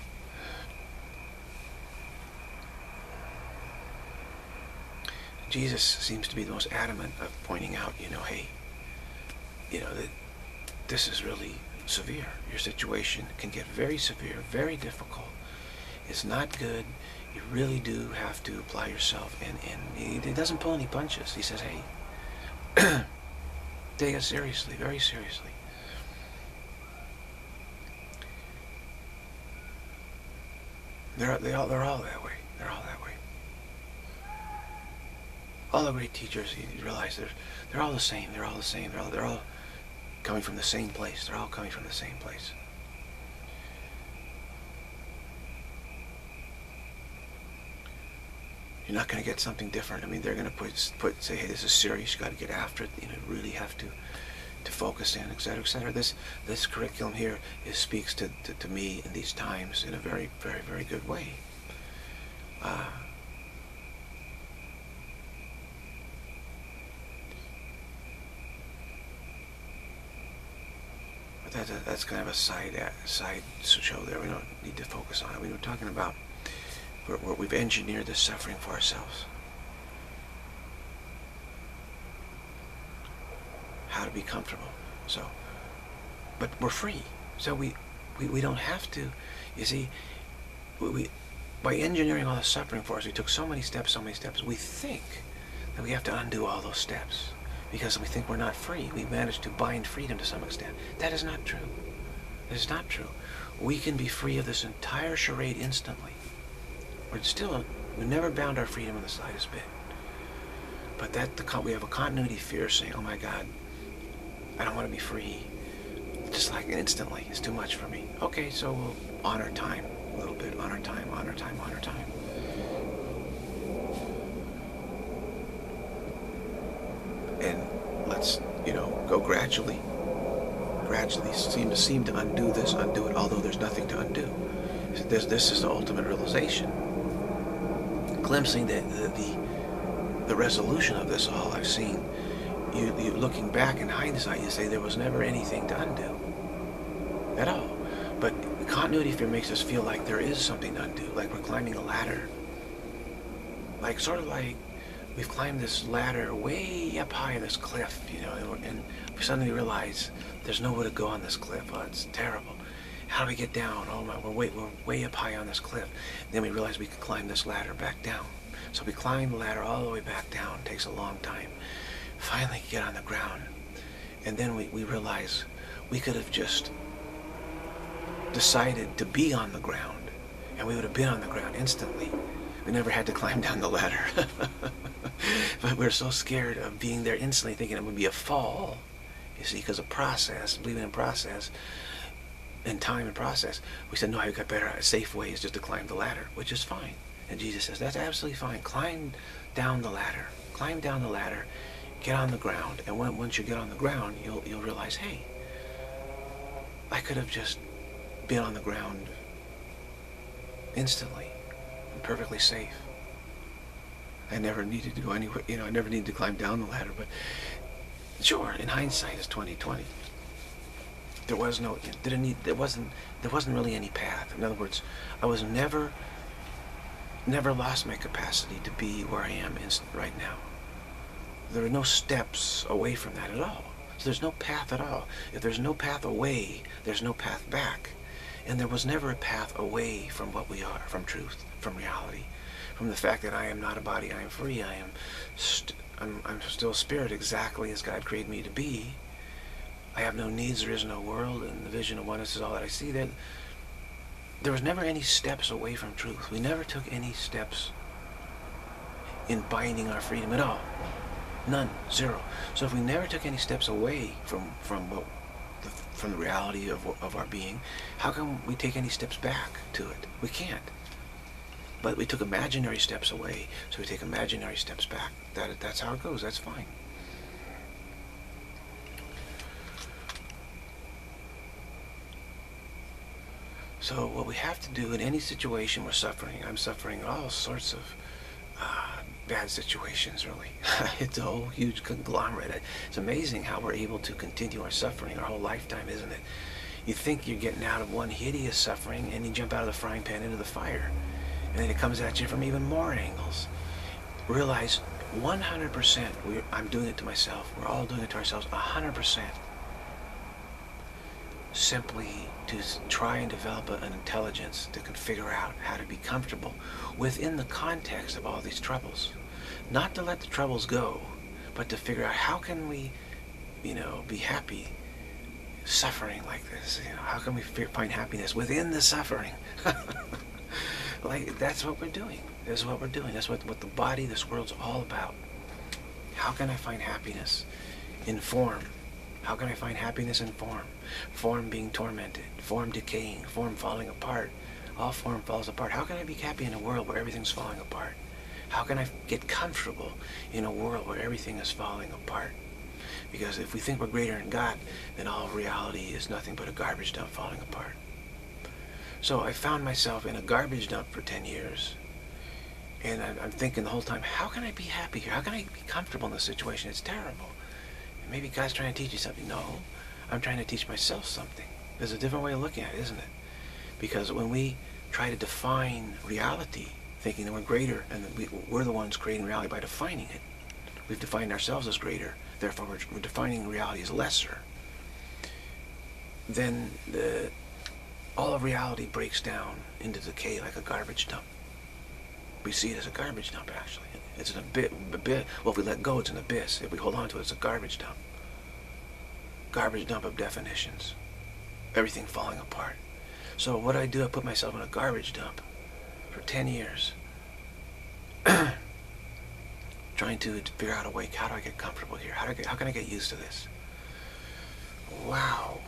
Jesus seems to be the most adamant of pointing out, you know, hey, you know, that this is really severe. Your situation can get very severe, very difficult. It's not good. You really do have to apply yourself. And, and he doesn't pull any punches. He says, hey, take it seriously, very seriously. They're, they all, they're all that way. They're all that way. All the great teachers, you realize they're, they're all the same. They're all the same. They're all, they're all coming from the same place. They're all coming from the same place. You're not going to get something different. I mean, they're going to put, put, say, hey, this is serious. You got to get after it. You know, really have to, to focus in, et cetera, et cetera. This, this curriculum here is, speaks to, to, to me in these times in a very, very, very good way. Uh, but that, that, that's kind of a side, side show there. We don't need to focus on it. We were talking about We're, we're, we've engineered this suffering for ourselves. How to be comfortable. So, but we're free. So we, we, we don't have to, you see, we, we, by engineering all the suffering for us, we took so many steps, so many steps, we think that we have to undo all those steps because we think we're not free. We managed to bind freedom to some extent. That is not true. That is not true. We can be free of this entire charade instantly. We're still, we never bound our freedom in the slightest bit. But that the, we have a continuity fear saying, oh my God, I don't want to be free. Just like instantly, it's too much for me. Okay, so we'll honor time a little bit, honor time, honor time, honor time. And let's, you know, go gradually, gradually seem to seem to undo this, undo it, although there's nothing to undo. This, this is the ultimate realization. Glimpsing the, the, the, the resolution of this all, I've seen, you, you looking back in hindsight, you say there was never anything to undo at all. But continuity fear makes us feel like there is something to undo, like we're climbing a ladder. Like, sort of like we've climbed this ladder way up high on this cliff, you know, and, and we suddenly realize there's nowhere to go on this cliff. Oh, it's terrible. How do we get down? Oh my, we're way, we're way up high on this cliff. Then we realize we can climb this ladder back down. So we climb the ladder all the way back down. It takes a long time. Finally get on the ground. And then we, we realize we could have just decided to be on the ground. And we would have been on the ground instantly. We never had to climb down the ladder. But we're so scared of being there instantly, thinking it would be a fall. You see, because of process, believing in process. In time and process, we said, no, I've got better, safe ways just to climb the ladder, which is fine. And Jesus says, that's absolutely fine. Climb down the ladder. Climb down the ladder. Get on the ground. And when, once you get on the ground, you'll, you'll realize, hey, I could have just been on the ground instantly and perfectly safe. I never needed to go anywhere. You know, I never needed to climb down the ladder. But sure, in hindsight, it's twenty twenty. There was no, didn't need, there wasn't, there wasn't really any path. In other words, I was never never lost my capacity to be where I am right now. There are no steps away from that at all. So there's no path at all. If there's no path away, there's no path back. And there was never a path away from what we are, from truth, from reality, from the fact that I am not a body, I am free, I am st I'm, I'm still spirit, exactly as God created me to be. I have no needs, there is no world, and the vision of oneness is all that I see. There, there was never any steps away from truth. We never took any steps in binding our freedom at all. None, zero. So if we never took any steps away from from what, the, from the reality of of our being, how can we take any steps back to it? We can't. But we took imaginary steps away, so we take imaginary steps back. That that's how it goes. That's fine. So what we have to do in any situation we're suffering, I'm suffering all sorts of uh, bad situations, really. It's a whole huge conglomerate. It's amazing how we're able to continue our suffering our whole lifetime, isn't it? You think you're getting out of one hideous suffering, and you jump out of the frying pan into the fire. And then it comes at you from even more angles. Realize one hundred percent, we, I'm doing it to myself, we're all doing it to ourselves, one hundred percent. Simply to try and develop an intelligence that can figure out how to be comfortable within the context of all these troubles. Not to let the troubles go, but to figure out how can we, you know, be happy suffering like this. You know, how can we find happiness within the suffering? Like, that's what we're doing. That's what we're doing. That's what, what the body, this world's all about. How can I find happiness in form? How can I find happiness in form? Form being tormented, form decaying, form falling apart. All form falls apart. How can I be happy in a world where everything's falling apart? How can I get comfortable in a world where everything is falling apart? Because if we think we're greater than God, then all reality is nothing but a garbage dump falling apart. So I found myself in a garbage dump for ten years. And I'm thinking the whole time, how can I be happy here? How can I be comfortable in this situation? It's terrible. Maybe God's trying to teach you something. No, I'm trying to teach myself something. There's a different way of looking at it, isn't it? Because when we try to define reality, thinking that we're greater, and that we, we're the ones creating reality by defining it, we've defined ourselves as greater, therefore we're, we're defining reality as lesser, then the, all of reality breaks down into decay like a garbage dump. We see it as a garbage dump, actually. It's an abyss. Well, if we let go, it's an abyss. If we hold on to it, it's a garbage dump. Garbage dump of definitions. Everything falling apart. So what I do, I put myself in a garbage dump for ten years. Trying to figure out a way. How do I get comfortable here? How, do I get, how can I get used to this? Wow.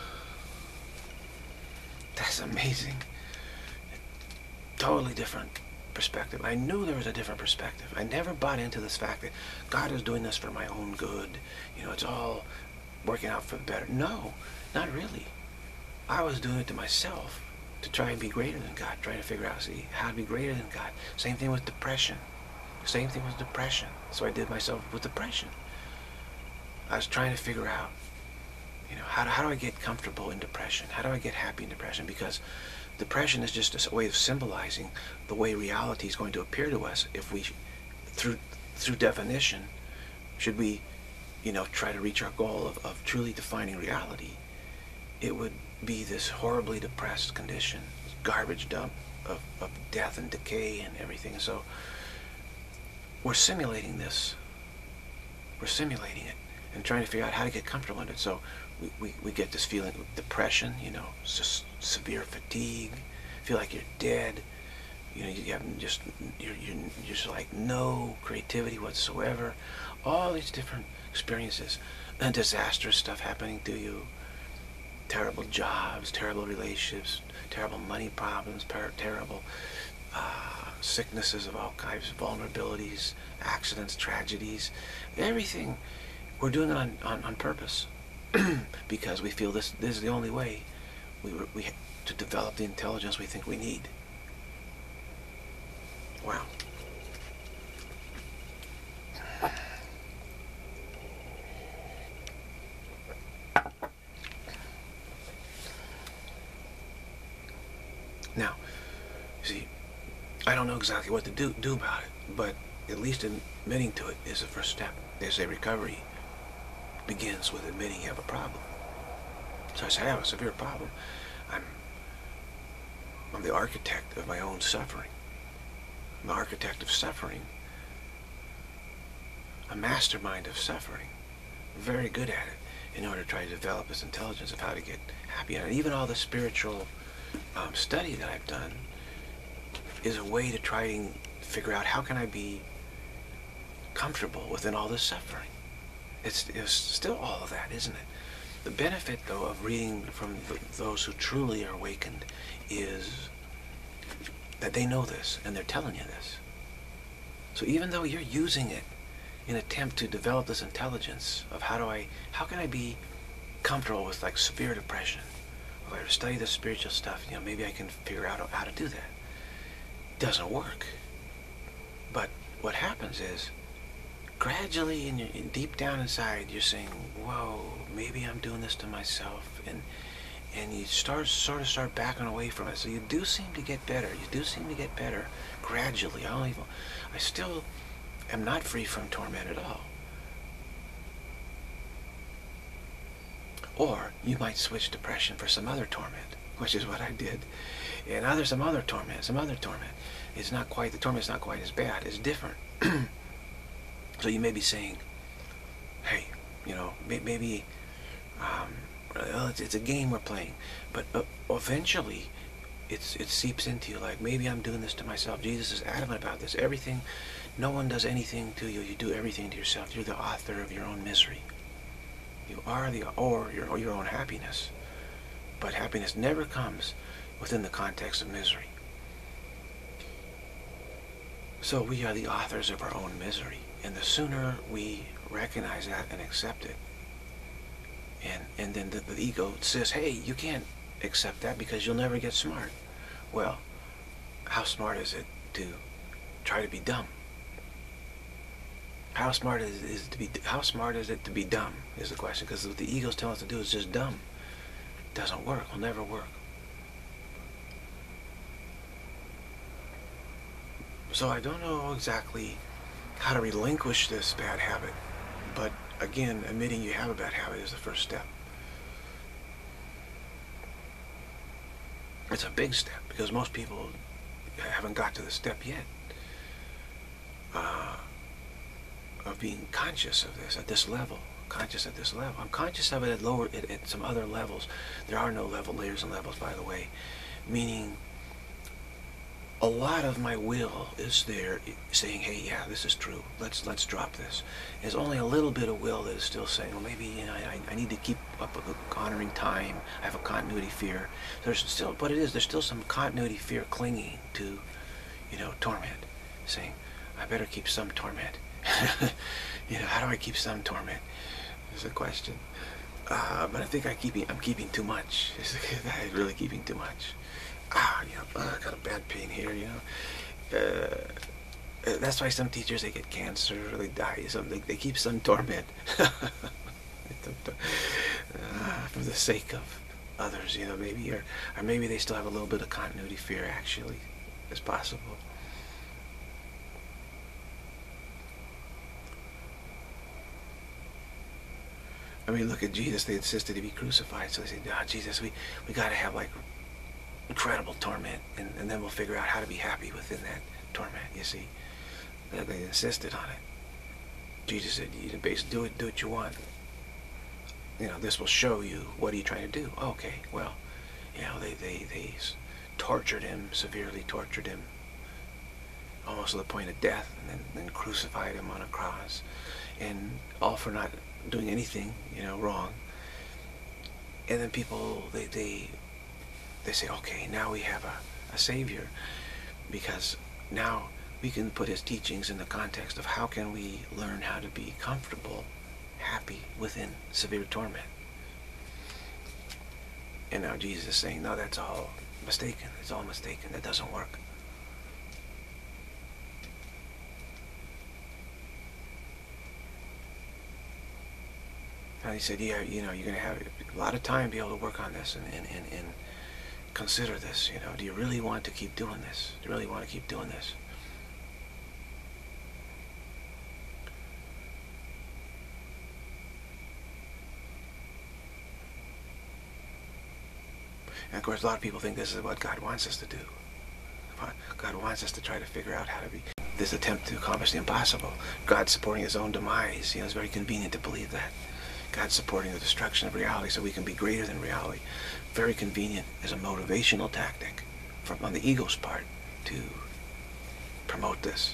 That's amazing. Totally different perspective. I knew there was a different perspective. I never bought into this fact that God is doing this for my own good. You know, it's all working out for the better. No, not really. I was doing it to myself to try and be greater than God, trying to figure out, see, how to be greater than God. Same thing with depression. Same thing with depression. So I did myself with depression. I was trying to figure out, you know, how do, how do I get comfortable in depression? How do I get happy in depression? Because depression is just a way of symbolizing the way reality is going to appear to us if we, through through definition, should we, you know, try to reach our goal of, of truly defining reality, it would be this horribly depressed condition, garbage dump of, of death and decay and everything. So we're simulating this. We're simulating it and trying to figure out how to get comfortable in it. So we, we, we get this feeling of depression, you know, just severe fatigue, feel like you're dead, you know, you have just, you're, you're just like no creativity whatsoever, all these different experiences, and disastrous stuff happening to you, terrible jobs, terrible relationships, terrible money problems, terrible uh, sicknesses of all kinds, vulnerabilities, accidents, tragedies, everything. We're doing it on, on, on purpose because we feel this, this is the only way we, we to develop the intelligence we think we need. Wow. Now, see, I don't know exactly what to do, do about it, but at least admitting to it is the first step. They say recovery begins with admitting you have a problem. So I say, I have a severe problem. I'm, I'm the architect of my own suffering. I'm the architect of suffering. A mastermind of suffering. Very good at it in order to try to develop this intelligence of how to get happy. And even all the spiritual um, study that I've done is a way to try and figure out how can I be comfortable within all this suffering. It's, it's still all of that, isn't it? The benefit, though, of reading from the, those who truly are awakened is that they know this, and they're telling you this. So even though you're using it in an attempt to develop this intelligence of how do I, how can I be comfortable with like severe depression? If I study the spiritual stuff, you know, maybe I can figure out how to do that. Doesn't work. But what happens is, gradually, in your, in deep down inside, you're saying, "Whoa, maybe I'm doing this to myself," and and you start sort of start backing away from it. So you do seem to get better. You do seem to get better gradually. I don't even, I still am not free from torment at all. Or you might switch depression for some other torment, which is what I did. And other some other torment, some other torment. It's not quite, the torment's not quite as bad. It's different. So you may be saying, hey, you know, may, maybe um, well, it's, it's a game we're playing. But uh, eventually, it's, it seeps into you like, maybe I'm doing this to myself. Jesus is adamant about this. Everything, no one does anything to you. You do everything to yourself. You're the author of your own misery. You are the, or your, or your own happiness. But happiness never comes within the context of misery. So we are the authors of our own misery. And the sooner we recognize that and accept it, and, and then the, the ego says, hey, you can't accept that because you'll never get smart. Well, how smart is it to try to be dumb? How smart is, is it to be, how smart is it to be dumb is the question, because what the ego's telling us to do is just dumb. Doesn't work, will never work. So I don't know exactly how to relinquish this bad habit, but again, admitting you have a bad habit is the first step. It's a big step because most people haven't got to the step yet uh, of being conscious of this at this level. Conscious at this level. I'm conscious of it at lower, at, at some other levels. There are no level, layers and levels, by the way. Meaning, a lot of my will is there saying, hey, yeah, this is true. Let's let's drop this. There's only a little bit of will that is still saying, well, maybe you know, I, I need to keep up with honoring time. I have a continuity fear. There's still, but it is, there's still some continuity fear clinging to, you know, torment. Saying, I better keep some torment. You know, how do I keep some torment? Is a question. Uh, but I think I keep, I'm keeping too much. I'm really keeping too much. Ah, you know, uh, I got a bad pain here, you know. Uh, that's why some teachers, they get cancer, or they die, something. They keep some torment. uh, for the sake of others, you know, maybe, or, or maybe they still have a little bit of continuity fear, actually. It's possible. I mean, look at Jesus. They insisted to be crucified, so they said, "Ah, Jesus, we we got to have like incredible torment, and, and then we'll figure out how to be happy within that torment." You see, they, they insisted on it. Jesus said, "You basically do it, do what you want. You know, this will show you what are you trying to do." Okay, well, you know, they they they tortured him severely, tortured him almost to the point of death, and then, then crucified him on a cross, and all for not doing anything, you know, wrong. And then people, they they they say, okay, now we have a, a savior, because now we can put his teachings in the context of how can we learn how to be comfortable, happy within severe torment. And now Jesus is saying, no, that's all mistaken. It's all mistaken. That doesn't work. And he said, yeah, you know, you're going to have a lot of time to be able to work on this and, and, and, and consider this, you know, do you really want to keep doing this? Do you really want to keep doing this? And of course, a lot of people think this is what God wants us to do. God wants us to try to figure out how to be, this attempt to accomplish the impossible. God's supporting his own demise. You know, it's very convenient to believe that. God's supporting the destruction of reality so we can be greater than reality. Very convenient as a motivational tactic from on the ego's part to promote this.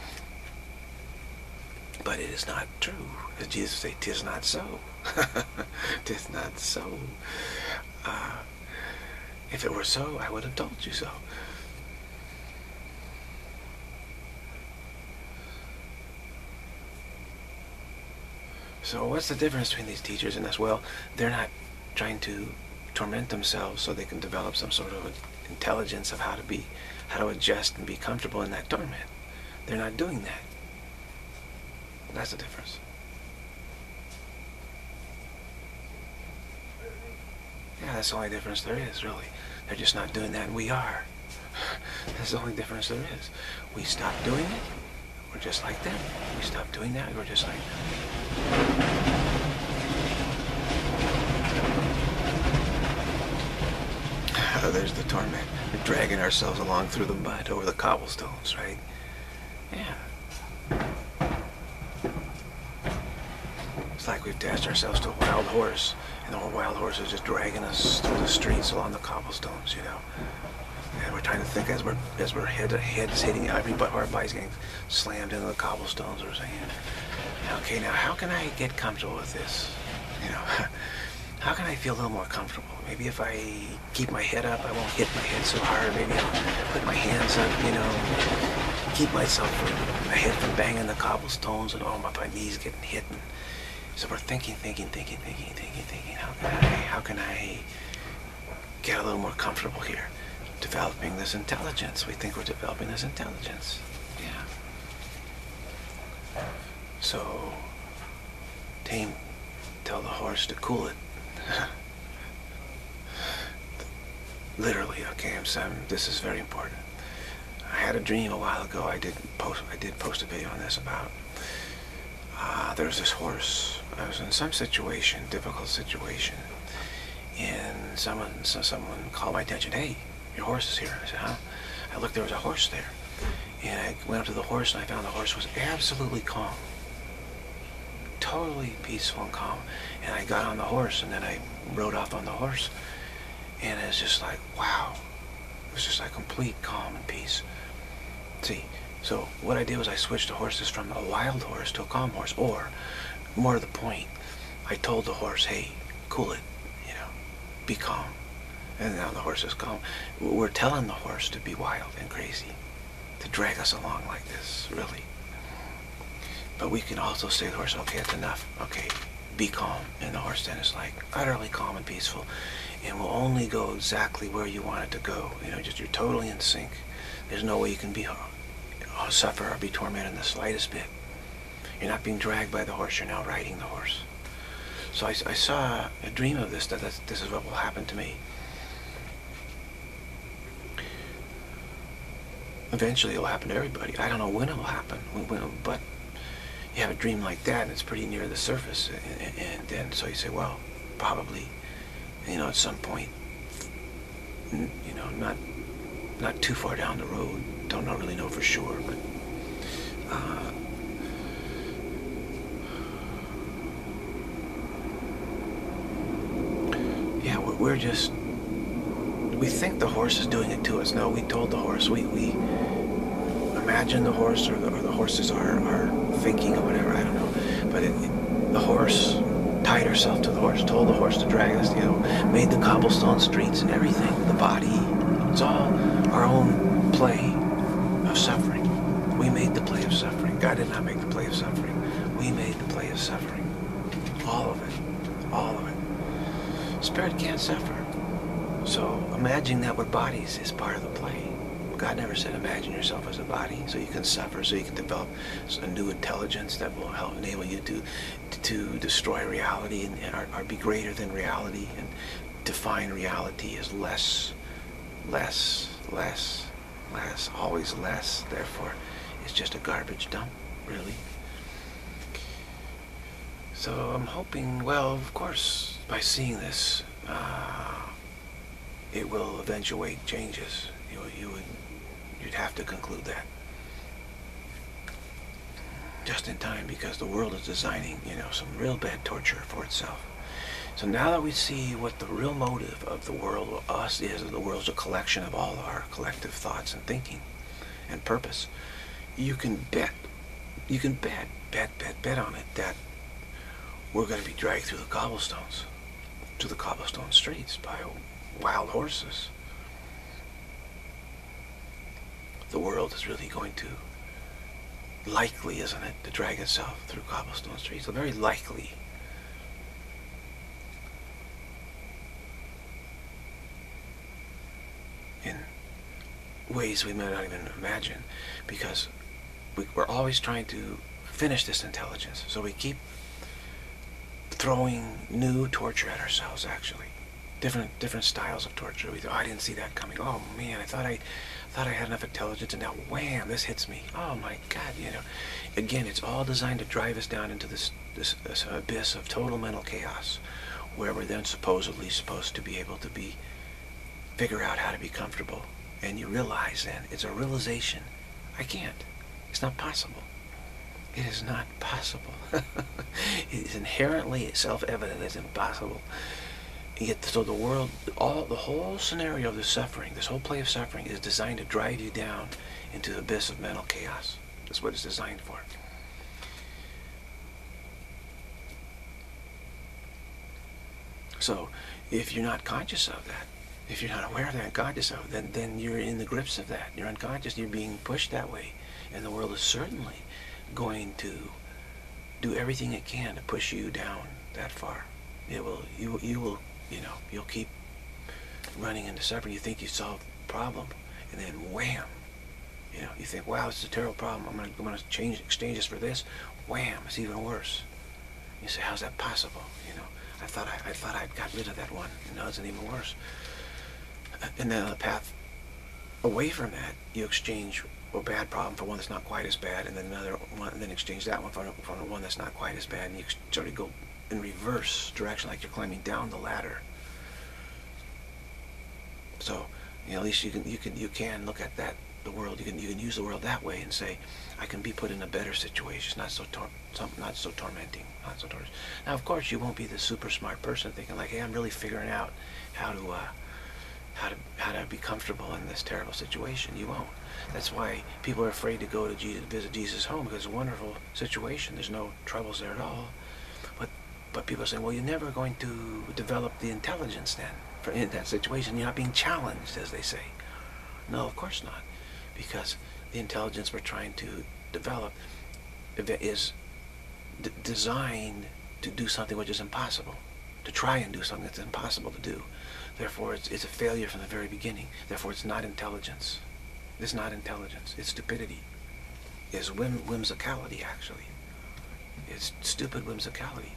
But it is not true. As Jesus said, "'Tis not so." "'Tis not so." Uh, if it were so, I would have told you so. So what's the difference between these teachers and us? Well, they're not trying to torment themselves so they can develop some sort of intelligence of how to be, how to adjust and be comfortable in that torment. They're not doing that. That's the difference. Yeah, that's the only difference there is, really. They're just not doing that, and we are. That's the only difference there is. We stop doing it, we're just like them. We stop doing that, we're just like them. There's the torment. We're dragging ourselves along through the mud, over the cobblestones, right? Yeah. It's like we've attached ourselves to a wild horse, and the wild horse is just dragging us through the streets along the cobblestones, you know. And we're trying to think as we're as we're head heads hitting every butt, our body's getting slammed into the cobblestones. We're saying, okay, now how can I get comfortable with this? You know, how can I feel a little more comfortable? Maybe if I keep my head up, I won't hit my head so hard. Maybe I'll put my hands up, you know, keep myself from my head from banging the cobblestones and oh my, my knees getting hit. And so we're thinking, thinking, thinking, thinking, thinking, thinking. How can I? How can I get a little more comfortable here? Developing this intelligence. We think we're developing this intelligence. Yeah. So, tame, tell the horse to cool it. Literally, okay. I'm saying this is very important. I had a dream a while ago. I did post. I did post a video on this about. Uh, there was this horse. I was in some situation, difficult situation, and someone, so someone called my attention. Hey, your horse is here. I said, huh? I looked, there was a horse there. And I went up to the horse and I found the horse was absolutely calm. Totally peaceful and calm. And I got on the horse and then I rode off on the horse. And it was just like, wow. It was just like complete calm and peace. See, so what I did was I switched the horses from a wild horse to a calm horse. Or, more to the point, I told the horse, hey, cool it, you know, be calm. And now the horse is calm. We're telling the horse to be wild and crazy, to drag us along like this, really. But we can also say to the horse, okay, it's enough. Okay, be calm. And the horse then is like utterly calm and peaceful. And will only go exactly where you want it to go. You know, just you're totally in sync. There's no way you can be uh, suffer or be tormented in the slightest bit. You're not being dragged by the horse, you're now riding the horse. So I, I saw a dream of this, that that's, this is what will happen to me. Eventually it'll happen to everybody. I don't know when it'll happen, when, but you have a dream like that and it's pretty near the surface, and, and then so you say, well, probably, you know, at some point, you know, not not too far down the road, don't know, really know for sure, but uh, yeah, we're, we're just, we think the horse is doing it to us. No, we told the horse. We, we imagine the horse, or the, or the horses are, are thinking or whatever, I don't know. But it, it, the horse tied herself to the horse, told the horse to drag us, you know, made the cobblestone streets and everything, the body. It's all our own play of suffering. We made the play of suffering. God did not make the play of suffering. We made the play of suffering. All of it. All of it. Spirit can't suffer. So imagining that with bodies is part of the play. God never said imagine yourself as a body so you can suffer, so you can develop a new intelligence that will help enable you to to destroy reality and, and or, or be greater than reality and define reality as less less, less, less, always less. Therefore, it's just a garbage dump, really. So I'm hoping, well, of course, by seeing this, uh, it will eventuate changes. You, you would, you'd have to conclude that. Just in time, because the world is designing, you know, some real bad torture for itself. So now that we see what the real motive of the world, of us, is, the world's a collection of all our collective thoughts and thinking and purpose, you can bet, you can bet, bet, bet, bet on it that we're going to be dragged through the cobblestones, to the cobblestone streets by wild horses. The world is really going to, likely, isn't it, to drag itself through cobblestone streets. So very likely. In ways we may not even imagine, because we, we're always trying to finish this intelligence. So we keep throwing new torture at ourselves, actually. Different different styles of torture. We thought, oh, I didn't see that coming. Oh man, I thought I thought I had enough intelligence, and now wham, this hits me. Oh my God, you know. Again, it's all designed to drive us down into this this, this abyss of total mental chaos, where we're then supposedly supposed to be able to be figure out how to be comfortable. And you realize then, it's a realization, I can't. It's not possible. It is not possible. It is inherently self-evident. It's impossible. Yet, so the world, all the whole scenario of this suffering, this whole play of suffering, is designed to drive you down into the abyss of mental chaos. That's what it's designed for. So, if you're not conscious of that, if you're not aware of that and conscious of it, then, then you're in the grips of that. You're unconscious, you're being pushed that way. And the world is certainly going to do everything it can to push you down that far. It will, you, you will, you know, you'll keep running into suffering. You think you solved the problem, and then wham, you know, you think, wow, this is a terrible problem. I'm gonna, I'm gonna change, exchange this for this. Wham, it's even worse. You say, how's that possible? You know, I thought I, I thought I'd got rid of that one. No, it's even worse. And then on the path away from that, you exchange a bad problem for one that's not quite as bad, and then another one, and then exchange that one for, for one that's not quite as bad, and you sort of go in reverse direction, like you're climbing down the ladder. So, you know, at least you can you can you can look at that the world. You can you can use the world that way and say, I can be put in a better situation, not so tor not so tormenting, not so torturous. Now, of course, you won't be the super smart person thinking like, hey, I'm really figuring out how to. Uh, How to, how to be comfortable in this terrible situation. You won't. That's why people are afraid to go to Jesus, visit Jesus' home, because it's a wonderful situation. There's no troubles there at all. But but people are saying, well, you're never going to develop the intelligence then for in that situation. You're not being challenged, as they say. No, of course not, because the intelligence we're trying to develop is d designed to do something which is impossible, to try and do something that's impossible to do. Therefore, it's, it's a failure from the very beginning. Therefore, it's not intelligence. It's not intelligence. It's stupidity. It's whim whimsicality, actually. It's stupid whimsicality.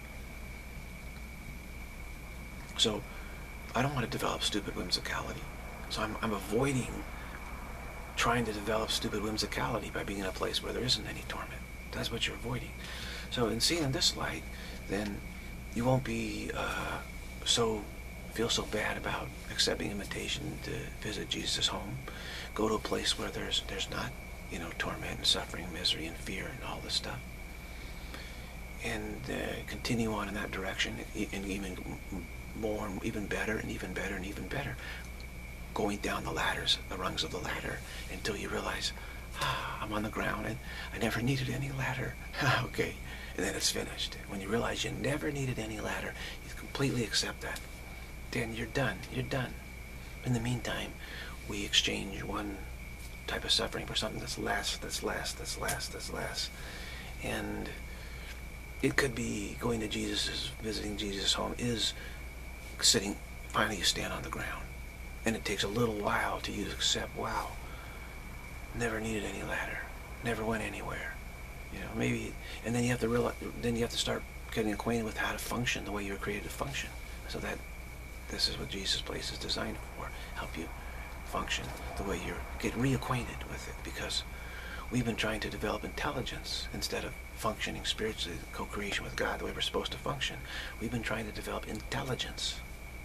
So, I don't want to develop stupid whimsicality. So I'm, I'm avoiding trying to develop stupid whimsicality by being in a place where there isn't any torment. That's what you're avoiding. So in seeing in this light, then you won't be uh, so feel so bad about accepting invitation to visit Jesus' home. Go to a place where there's there's not, you know, torment and suffering, misery and fear and all this stuff. And uh, continue on in that direction, and even more, and even better, and even better, and even better. Going down the ladders, the rungs of the ladder, until you realize, ah, I'm on the ground, and I never needed any ladder. Okay, and then it's finished. When you realize you never needed any ladder, you completely accept that. Then you're done. You're done. In the meantime, we exchange one type of suffering for something that's less, that's less, that's less, that's less. And it could be going to Jesus, visiting Jesus' home is sitting, finally you stand on the ground. And it takes a little while to you to accept, wow, never needed any ladder, never went anywhere. You know, maybe, and then you have to realize, then you have to start getting acquainted with how to function the way you were created to function. So that this is what Jesus' place is designed for, help you function, the way you get reacquainted with it, because we've been trying to develop intelligence instead of functioning spiritually, co-creation with God, the way we're supposed to function. We've been trying to develop intelligence.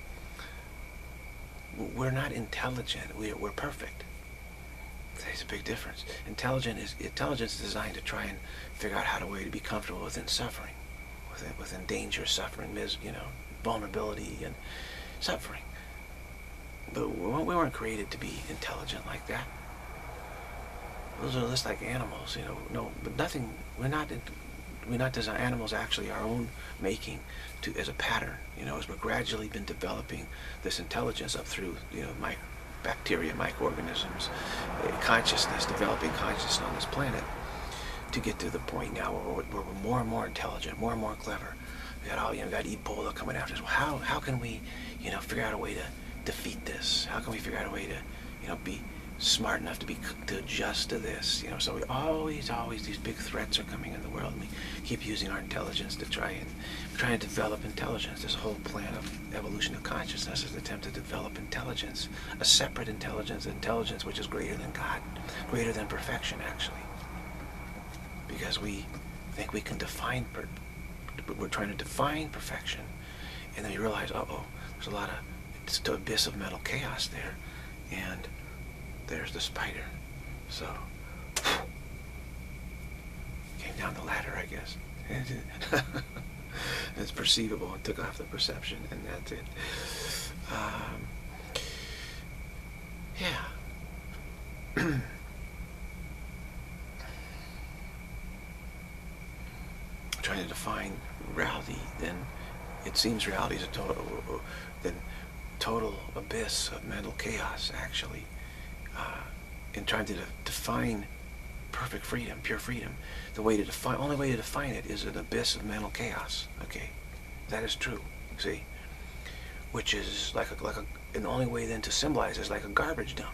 We're not intelligent. We're, we're perfect. There's a big difference. Intelligent is, intelligence is designed to try and figure out how to way to be comfortable within suffering, within, within danger, suffering, mis, you know, vulnerability and suffering. But we weren't created to be intelligent like that. Those are just like animals, you know. No, but nothing. We're not. We're not designed. Animals actually our own making to as a pattern. You know, as we're gradually been developing this intelligence up through, you know, my bacteria, microorganisms, consciousness, developing consciousness on this planet, to get to the point now where we're, we're more and more intelligent, more and more clever. We got all, you know, we got Ebola coming after us. Well, how how can we, you know, figure out a way to defeat this? How can we figure out a way to, you know, be smart enough to be to adjust to this? You know, so we always, always these big threats are coming in the world, and we keep using our intelligence to try and try and develop intelligence. This whole plan of evolution of consciousness is an attempt to develop intelligence, a separate intelligence, intelligence which is greater than God, greater than perfection, actually, because we think we can define. Per we're trying to define perfection, and then we realize, uh oh, there's a lot of it's the abyss of mental chaos there, and there's the spider. So came down the ladder, I guess. It's perceivable and took off the perception, and that's it. Um, yeah. Trying to define reality, then it seems reality is a total, then total abyss of mental chaos, actually. Uh, in trying to de define perfect freedom, pure freedom, the way to define, only way to define it is an abyss of mental chaos. Okay, that is true. See, which is like a, like a, and the only way then to symbolize is like a garbage dump.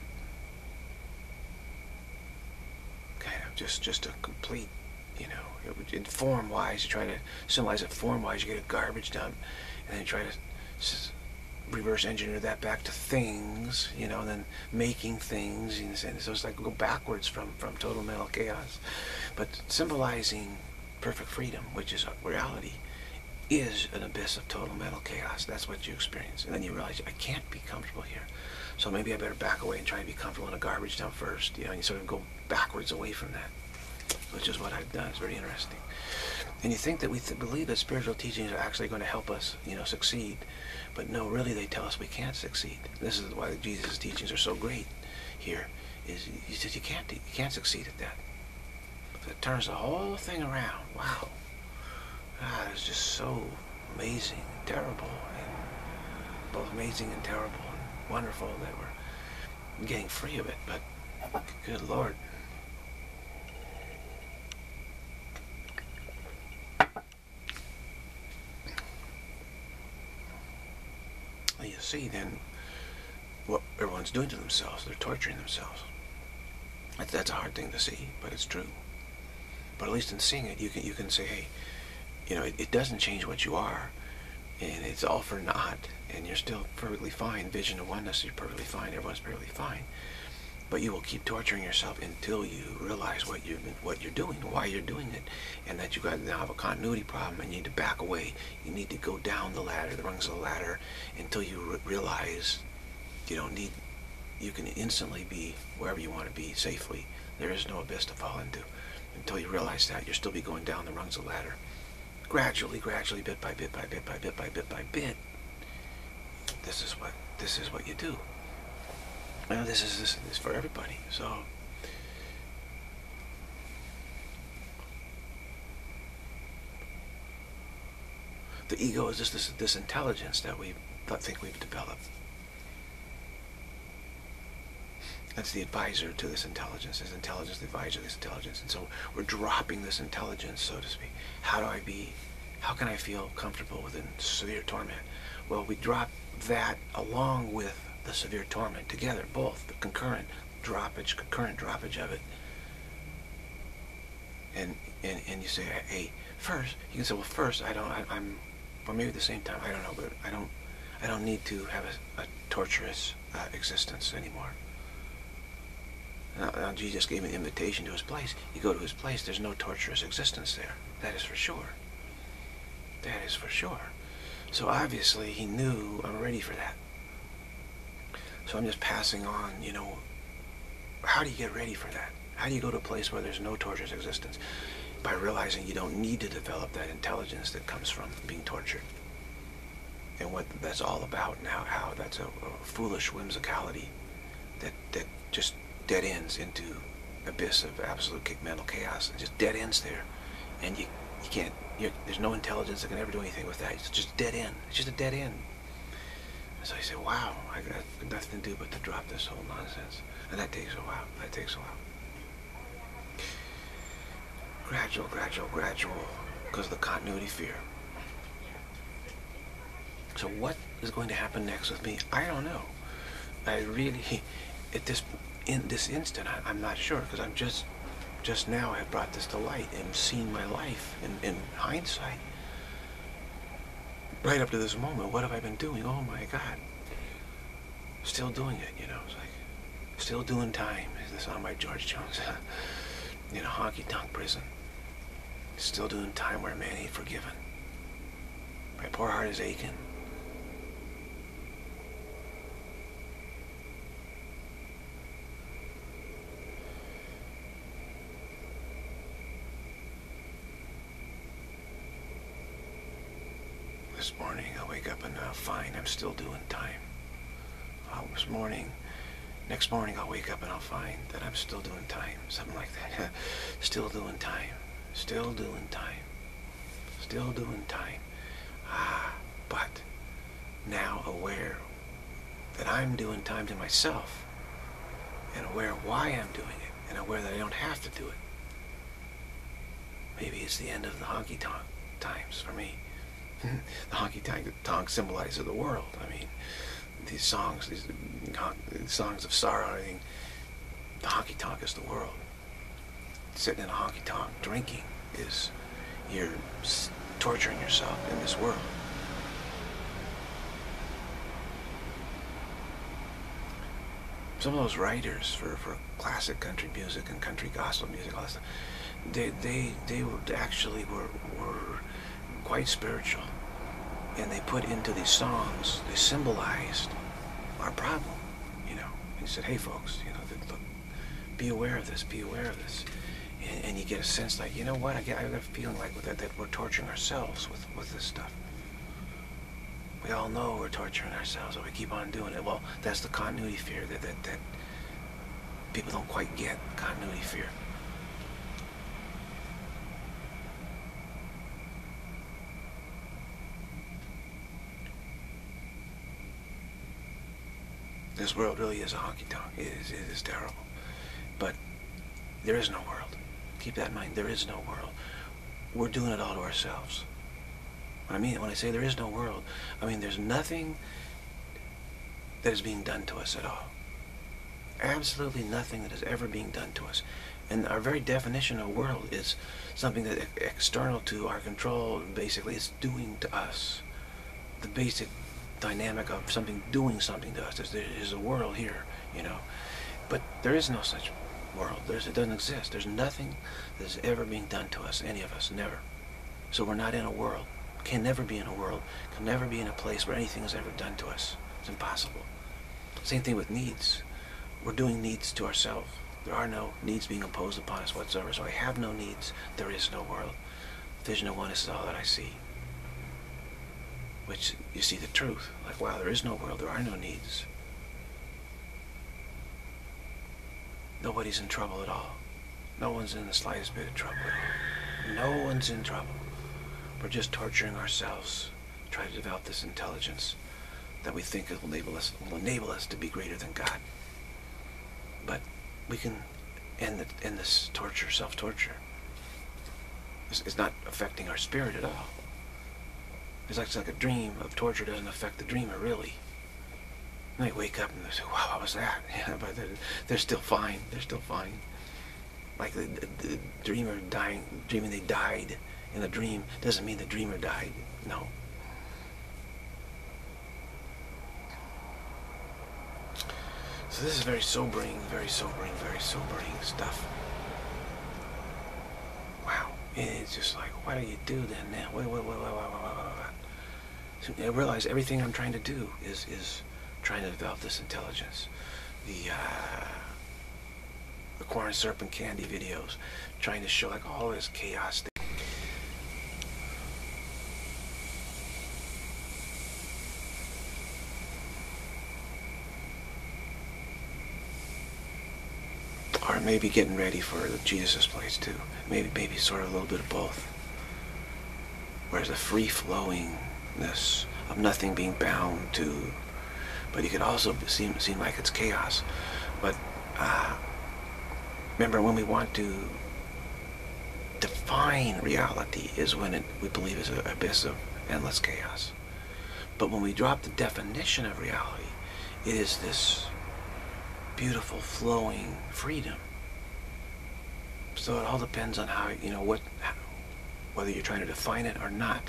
Kind of just just a complete, you know, in form wise, you try to symbolize it form wise, you get a garbage dump, and then you try to reverse engineer that back to things, you know, and then making things, and so it's like go backwards from from total mental chaos. But symbolizing perfect freedom, which is reality, is an abyss of total mental chaos. That's what you experience, and then you realize I can't be comfortable here, so maybe I better back away and try and be comfortable in a garbage dump first, you know, and you sort of go backwards away from that, which is what I've done. It's very interesting. And you think that we th believe that spiritual teachings are actually going to help us, you know, succeed. But no, really they tell us we can't succeed. This is why Jesus' teachings are so great here, is he says you can't, you can't succeed at that. It turns the whole thing around. Wow. God, it's just so amazing and terrible, and both amazing and terrible and wonderful that we're getting free of it, but good Lord. You see then what everyone's doing to themselves. They're torturing themselves. That's, that's a hard thing to see, but it's true. But at least in seeing it, you can you can say, hey, you know, it, it doesn't change what you are, and it's all for naught, and you're still perfectly fine. Vision of oneness, you're perfectly fine. Everyone's perfectly fine. But you will keep torturing yourself until you realize what you what you're doing, why you're doing it, and that you got now have a continuity problem, and you need to back away. You need to go down the ladder, the rungs of the ladder, until you re realize you don't need. You can instantly be wherever you want to be safely. There is no abyss to fall into. Until you realize that, you'll still be going down the rungs of the ladder, gradually, gradually, bit by bit by bit by bit by bit by bit. This is what this is what you do. Well, this is this is for everybody. So the ego is just this this intelligence that we think we've developed. That's the advisor to this intelligence. This intelligence, the advisor to this intelligence, and so we're dropping this intelligence, so to speak. How do I be? How can I feel comfortable within severe torment? Well, we drop that along with the severe torment together, both the concurrent droppage, concurrent droppage of it. And and and you say, hey, first you can say, well, first I don't, I, I'm, or maybe at the same time, I don't know, but I don't, I don't need to have a, a torturous uh, existence anymore. Now, now Jesus gave me the invitation to his place. You go to his place, there's no torturous existence there. That is for sure. That is for sure. So obviously he knew I'm ready for that. So I'm just passing on, you know, how do you get ready for that? How do you go to a place where there's no torturous existence? By realizing you don't need to develop that intelligence that comes from being tortured. And what that's all about, and how, how that's a, a foolish whimsicality that, that just dead ends into abyss of absolute mental chaos. It just dead ends there. And you, you can't, you're, there's no intelligence that can ever do anything with that. It's just dead end. It's just a dead end. And so you say, wow, I got nothing to do but to drop this whole nonsense. And that takes a while. That takes a while. Gradual, gradual, gradual, because of the continuity fear. So what is going to happen next with me? I don't know. I really, at this in this instant, I, I'm not sure, because I'm just, just now have brought this to light and seen my life in, in hindsight. Right up to this moment, what have I been doing? Oh my God. Still doing it, you know. It's like, still doing time. Is the song by George Jones? In a honky-tonk prison. Still doing time where man ain't forgiven. My poor heart is aching. This morning I'll wake up and I'll find I'm still doing time. Oh, this morning, next morning I'll wake up and I'll find that I'm still doing time. Something like that. Still doing time. Still doing time. Still doing time. Ah, but now aware that I'm doing time to myself, and aware of why I'm doing it, and aware that I don't have to do it. Maybe it's the end of the honky-tonk times for me. The honky-tonk symbolizes the world. I mean, these songs, these songs of sorrow, I mean, the honky-tonk is the world. Sitting in a honky-tonk drinking is you're torturing yourself in this world. Some of those writers for, for classic country music and country gospel music, all that stuff, they they they were actually were were quite spiritual, and they put into these songs, they symbolized our problem, you know. He said, hey folks, you know, look, be aware of this, be aware of this. And, and you get a sense like, you know what, I get, I got a feeling like with that, that we're torturing ourselves with, with this stuff. We all know we're torturing ourselves, but we keep on doing it. Well, that's the continuity fear that, that, that people don't quite get, continuity fear. This world really is a honky-tonk. It is, it is terrible. But there is no world. Keep that in mind. There is no world. We're doing it all to ourselves. What I mean, when I say there is no world, I mean there's nothing that is being done to us at all. Absolutely nothing that is ever being done to us. And our very definition of world is something that external to our control, basically, is doing to us. The basic dynamic of something doing something to us. There is a world here, you know. But there is no such world. There's, it doesn't exist. There's nothing that is ever being done to us, any of us, never. So we're not in a world. Can never be in a world. Can never be in a place where anything is ever done to us. It's impossible. Same thing with needs. We're doing needs to ourselves. There are no needs being imposed upon us whatsoever. So I have no needs. There is no world. Vision-of-Oneness is all that I see. Which you see the truth. Like, wow, there is no world. There are no needs. Nobody's in trouble at all. No one's in the slightest bit of trouble at all. No one's in trouble. We're just torturing ourselves, trying to develop this intelligence that we think will enable us, will enable us to be greater than God. But we can end, the, end this torture, self-torture. It's, it's not affecting our spirit at all. It's like, it's like a dream of torture doesn't affect the dreamer, really. And they wake up and they say, wow, what was that? Yeah, but they're, they're still fine. They're still fine. Like the, the, the dreamer dying, dreaming they died in a dream doesn't mean the dreamer died. No. So So this is very sobering, very sobering, very sobering stuff. Wow. And it's just like, what do you do then now? Wait, wait, wait, wait, wait, wait, wait, wait. So I realize everything I'm trying to do is, is trying to develop this intelligence. The, uh, the corn and serpent candy videos, trying to show like all this chaos thing. Or maybe getting ready for Jesus' place too. Maybe, maybe sort of a little bit of both. Whereas the free-flowingness of nothing being bound to, but it could also seem seem like it's chaos. But uh, remember, when we want to define reality is when it, we believe is an abyss of endless chaos. But when we drop the definition of reality, it is this beautiful flowing freedom. So it all depends on how, you know, what, whether you're trying to define it or not.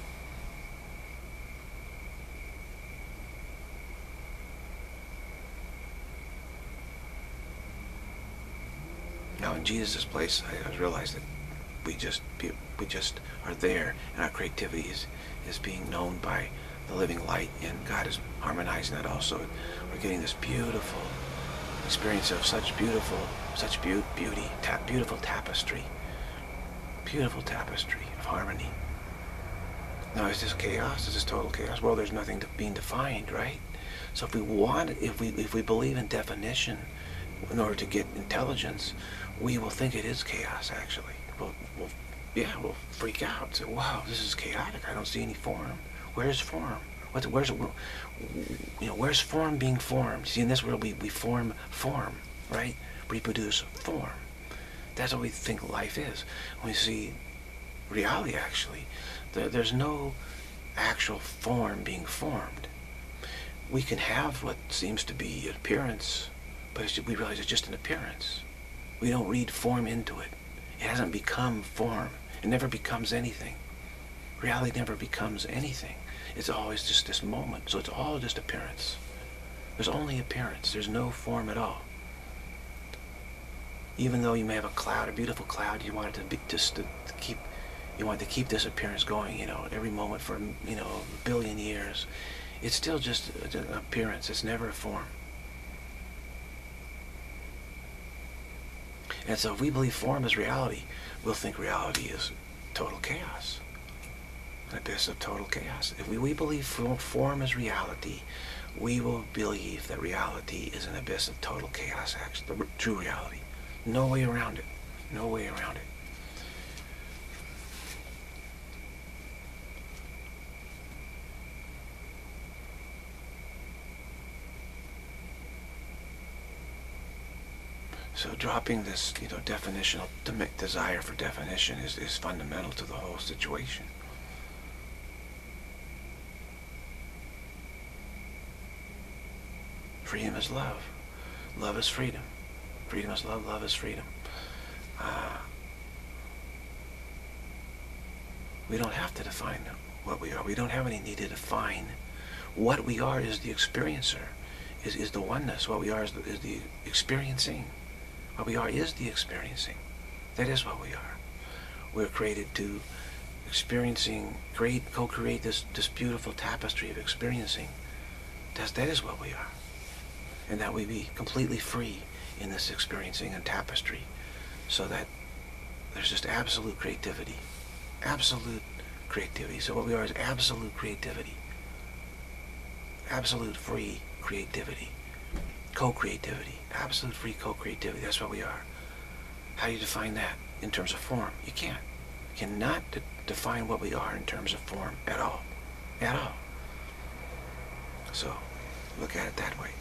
Now in Jesus' place, I realized that we just we just are there, and our creativity is is being known by the living light, and God is harmonizing that also. We're getting this beautiful experience of such beautiful, such be beauty, ta beautiful tapestry, beautiful tapestry of harmony. Now, is this chaos? Is this total chaos? Well, there's nothing to being defined, right? So if we want, if we if we believe in definition in order to get intelligence, we will think it is chaos. Actually, we'll, we'll yeah, we'll freak out. Say, wow, this is chaotic. I don't see any form. Where's form? What's, where's, you know, where's form being formed? See, in this world, we, we form form, right? Reproduce form. That's what we think life is. When we see reality, actually, there, there's no actual form being formed. We can have what seems to be an appearance, but it's, we realize it's just an appearance. We don't read form into it. It hasn't become form. It never becomes anything. Reality never becomes anything. It's always just this moment. So it's all just appearance. There's only appearance. There's no form at all. Even though you may have a cloud, a beautiful cloud, you want it to be just to, to keep, you want to keep this appearance going, you know, every moment for, you know, a billion years. It's still just an appearance. It's never a form. And so if we believe form is reality, we'll think reality is total chaos. An abyss of total chaos. If we, we believe form is reality, we will believe that reality is an abyss of total chaos, actually, the true reality. No way around it. No way around it. So dropping this, you know, definitional desire for definition is, is fundamental to the whole situation. Freedom is love. Love is freedom. Freedom is love. Love is freedom. Uh, we don't have to define what we are. We don't have any need to define. What we are is the experiencer, is, is the oneness. What we are is the, is the experiencing. What we are is the experiencing. That is what we are. We're created to experiencing, create, co-create this, this beautiful tapestry of experiencing. That's, that is what we are. And that we be completely free in this experiencing and tapestry, so that there's just absolute creativity. Absolute creativity. So what we are is absolute creativity. Absolute free creativity. Co-creativity. Absolute free co-creativity. That's what we are. How do you define that in terms of form? You can't. You cannot de define what we are in terms of form at all. At all. So, look at it that way.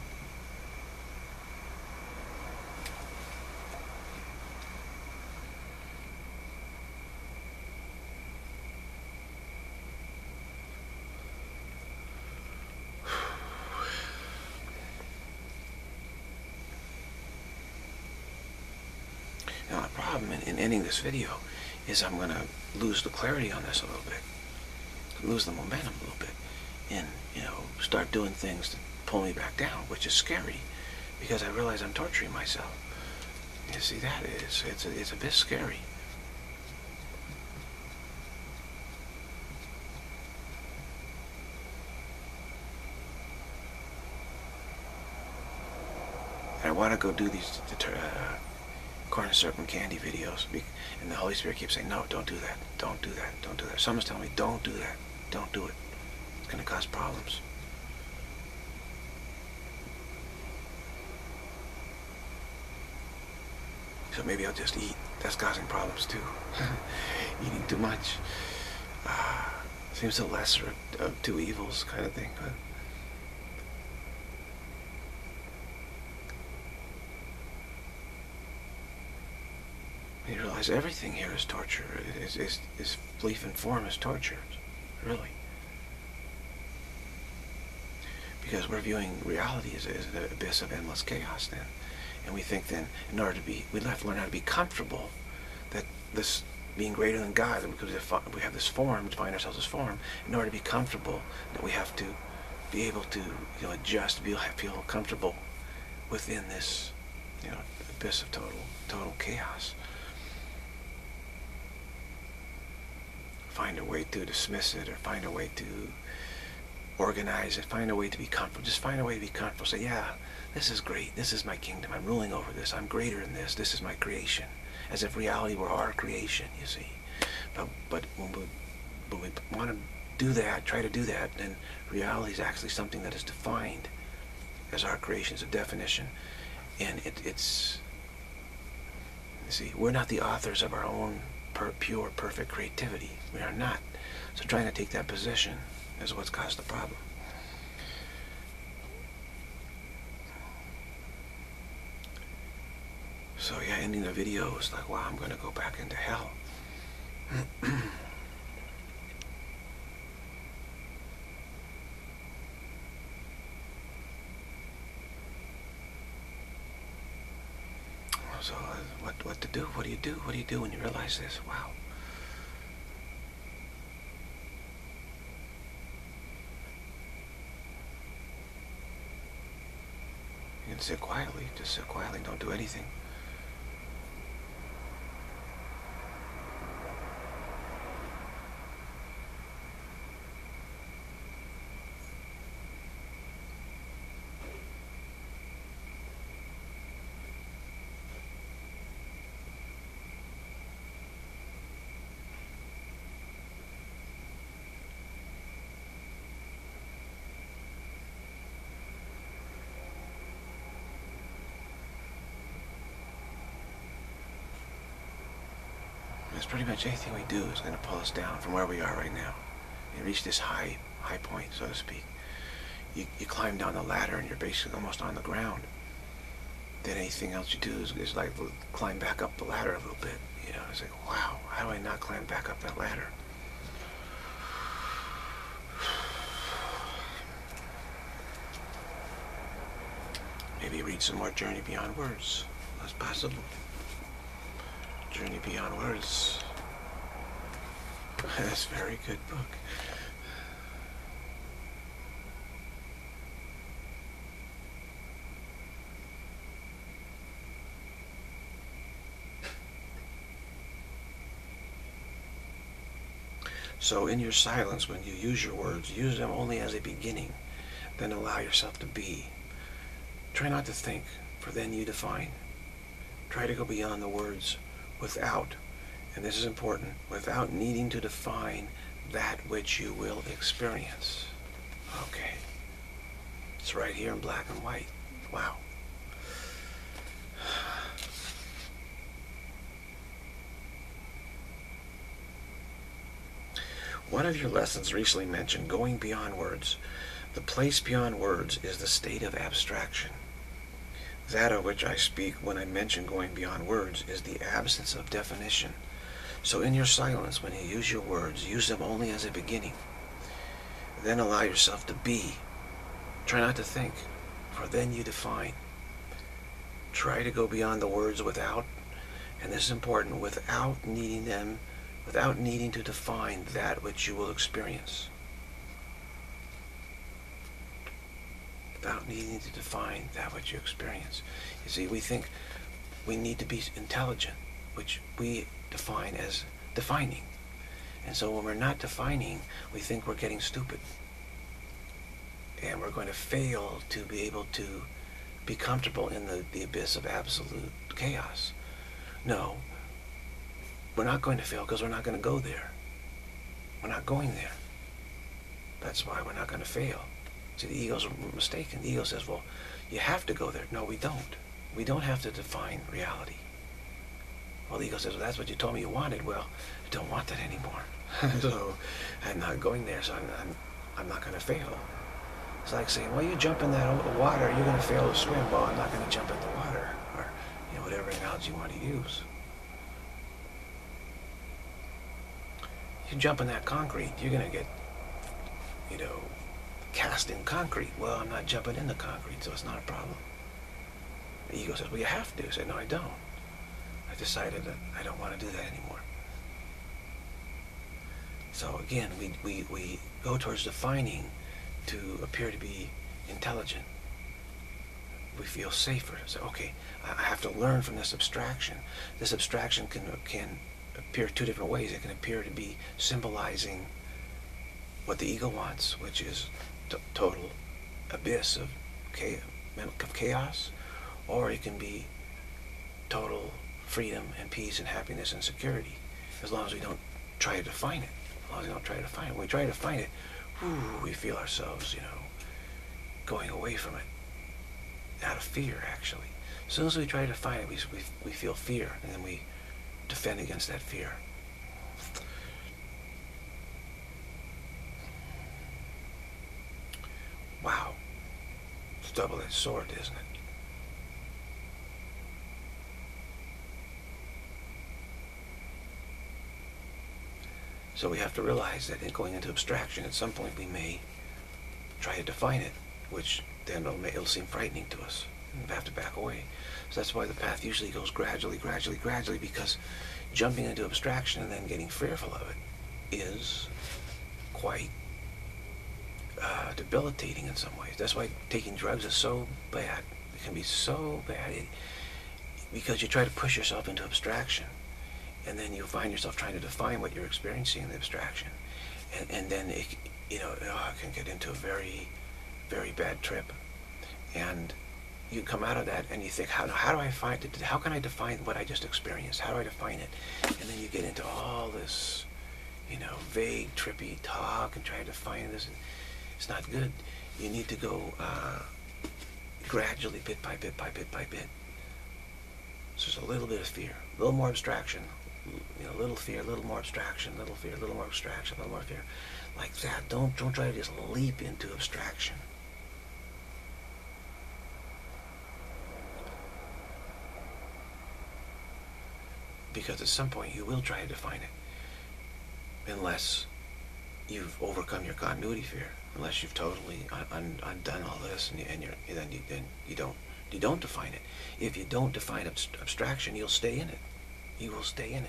Now the problem in, in ending this video is I'm going to lose the clarity on this a little bit, lose the momentum a little bit, and, you know, start doing things to pull me back down, which is scary, because I realize I'm torturing myself. You see, that is, it's a, it's a bit scary. And I want to go do these uh, corn and serpent candy videos, and the Holy Spirit keeps saying, no, don't do that, don't do that, don't do that. Someone's telling me, don't do that, don't do it. It's going to cause problems. So maybe I'll just eat. That's causing problems too. Eating too much. Uh, seems the lesser of, of two evils kind of thing. Huh? You realize everything here is torture. Is, is, is belief in form is torture. Really. Because we're viewing reality as, as an abyss of endless chaos then. And we think then, in order to be, we have to learn how to be comfortable that this being greater than God, because we have this form, define ourselves as form, in order to be comfortable, that we have to be able to, you know, adjust, be, feel comfortable within this, you know, abyss of total, total chaos. Find a way to dismiss it, or find a way to organize it, find a way to be comfortable. Just find a way to be comfortable. Say, yeah, this is great. This is my kingdom. I'm ruling over this. I'm greater than this. This is my creation. As if reality were our creation, you see. But but when we, when we want to do that, try to do that, then reality is actually something that is defined as our creation, as a definition. And it, it's, you see, we're not the authors of our own per, pure, perfect creativity. We are not. So trying to take that position is what's caused the problem. So yeah, ending the video was like, wow, I'm going to go back into hell. So uh, what, what to do? What do you do? What do you do when you realize this? Wow. You can sit quietly. Just sit quietly. Don't do anything. Because pretty much anything we do is going to pull us down from where we are right now. You reach this high, high point, so to speak. You, you climb down the ladder and you're basically almost on the ground. Then anything else you do is, is like climb back up the ladder a little bit. You know, it's like, wow, how do I not climb back up that ladder? Maybe read some more Journey Beyond Words. That's possible. Journey Beyond Words. That's a very good book. So in your silence, when you use your words, use them only as a beginning. Then allow yourself to be. Try not to think, for then you define. Try to go beyond the words without, and this is important, without needing to define that which you will experience. Okay. It's right here in black and white. Wow. One of your lessons recently mentioned going beyond words. The place beyond words is the state of abstraction. That of which I speak when I mention going beyond words is the absence of definition. So in your silence, when you use your words, use them only as a beginning. Then allow yourself to be. Try not to think, for then you define. Try to go beyond the words without, and this is important, without needing them, without needing to define that which you will experience. without needing to define that which you experience. You see, we think we need to be intelligent, which we define as defining. And so when we're not defining, we think we're getting stupid. And we're going to fail to be able to be comfortable in the, the abyss of absolute chaos. No, we're not going to fail because we're not going to go there. We're not going there. That's why we're not going to fail. See, the ego's mistaken. The ego says, well, you have to go there. No, we don't. We don't have to define reality. Well, the ego says, well, that's what you told me you wanted. Well, I don't want that anymore. So I'm not going there, so I'm, I'm, I'm not going to fail. It's like saying, well, you jump in that water, you're going to fail to swim. Well, I'm not going to jump in the water. Or, you know, whatever analogy you want to use. You jump in that concrete, you're going to get, you know, cast in concrete. Well, I'm not jumping in the concrete, so it's not a problem. The ego says, well, you have to. I say, no, I don't. I decided that I don't want to do that anymore. So again, we, we, we go towards defining to appear to be intelligent. We feel safer. So, okay, I have to learn from this abstraction. This abstraction can, can appear two different ways. It can appear to be symbolizing what the ego wants, which is t total abyss of, of chaos, or it can be total freedom and peace and happiness and security, as long as we don't try to define it. As long as we don't try to define it. When we try to define it, whew, we feel ourselves, you know, going away from it out of fear, actually. As soon as we try to define it, we, we, we feel fear, and then we defend against that fear. Wow. It's a double-edged sword, isn't it? So we have to realize that in going into abstraction, at some point we may try to define it, which then it'll, it'll seem frightening to us, and we have to back away. So that's why the path usually goes gradually, gradually, gradually, because jumping into abstraction and then getting fearful of it is quite uh, debilitating in some ways. That's why taking drugs is so bad. It can be so bad it, because you try to push yourself into abstraction, and then you find yourself trying to define what you're experiencing in the abstraction, and, and then it, you know, oh, it can get into a very, very bad trip, and you come out of that and you think, how, how do I find it? How can I define what I just experienced? How do I define it? And then you get into all this, you know, vague, trippy talk and try to define this. It's not good. You need to go uh, gradually, bit by bit by bit by bit. So there's a little bit of fear, a little more abstraction, you know, a little fear, a little more abstraction, a little fear, a little more abstraction, a little more fear. Like that. Don't, don't try to just leap into abstraction. Because at some point you will try to define it, unless you've overcome your continuity fear, unless you've totally un un undone all this, and, you, and you're, then you then you don't you don't define it. If you don't define abst abstraction, you'll stay in it. You will stay in it.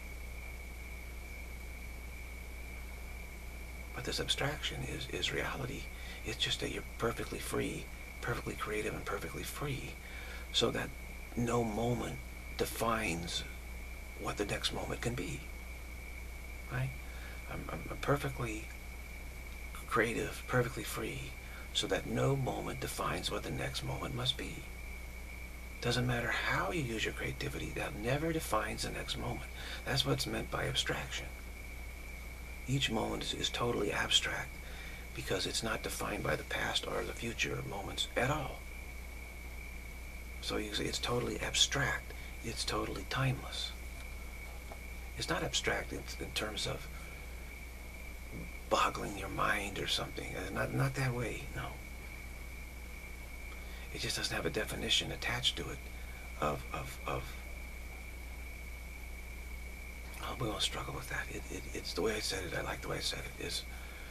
But this abstraction is is reality. It's just that you're perfectly free, perfectly creative, and perfectly free, so that no moment defines what the next moment can be, right? I'm, I'm, I'm perfectly creative, perfectly free, so that no moment defines what the next moment must be. Doesn't matter how you use your creativity, that never defines the next moment. That's what's meant by abstraction. Each moment is, is totally abstract, because it's not defined by the past or the future moments at all. So you say it's totally abstract, it's totally timeless. It's not abstract in, in terms of boggling your mind or something. Not, not that way, no. It just doesn't have a definition attached to it of, of, of oh, we won't struggle with that. It, it, it's the way I said it. I like the way I said it. Is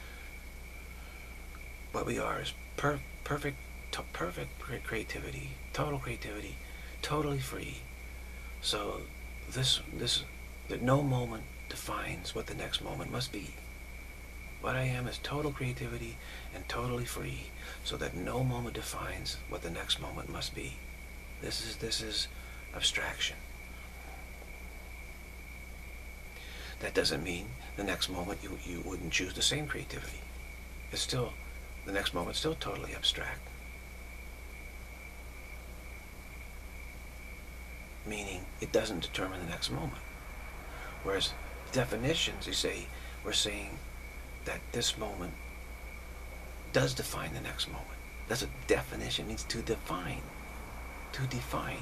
what we are is per, perfect, to, perfect creativity, total creativity, totally free. So this, this, that no moment defines what the next moment must be. What I am is total creativity and totally free, so that no moment defines what the next moment must be. This is, this is abstraction. That doesn't mean the next moment you, you wouldn't choose the same creativity. It's still, the next moment's still totally abstract. Meaning, it doesn't determine the next moment. Whereas definitions, you say, we're saying that this moment does define the next moment. That's what definition means, to define. To define.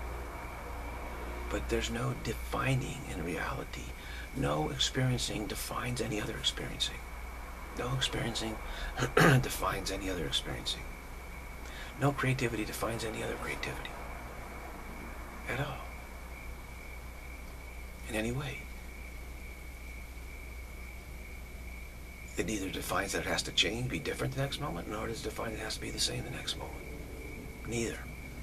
But there's no defining in reality. No experiencing defines any other experiencing. No experiencing defines any other experiencing. No creativity defines any other creativity. At all. In any way. It neither defines that it has to change, be different the next moment, nor does it define it has to be the same the next moment. Neither.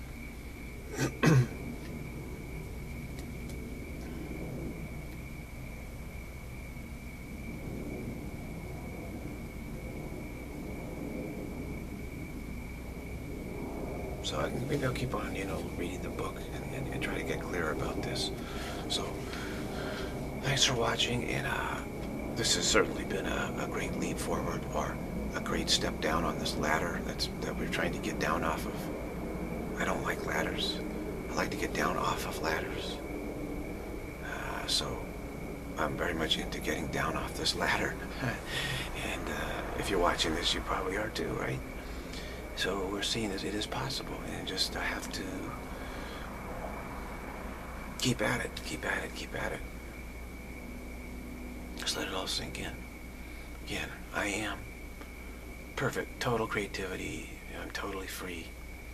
So I can, maybe I'll keep on, you know, reading the book and, and, and try to get clearer about this. So, thanks for watching, and uh, this has certainly been a, a great leap forward, or a great step down on this ladder that's that we're trying to get down off of. I don't like ladders. I like to get down off of ladders. Uh, so I'm very much into getting down off this ladder. And uh, if you're watching this, you probably are too, right? So we're seeing that it is possible, and just I have to keep at it, keep at it, keep at it. Just let it all sink in. Again, I am perfect, total creativity. I'm totally free.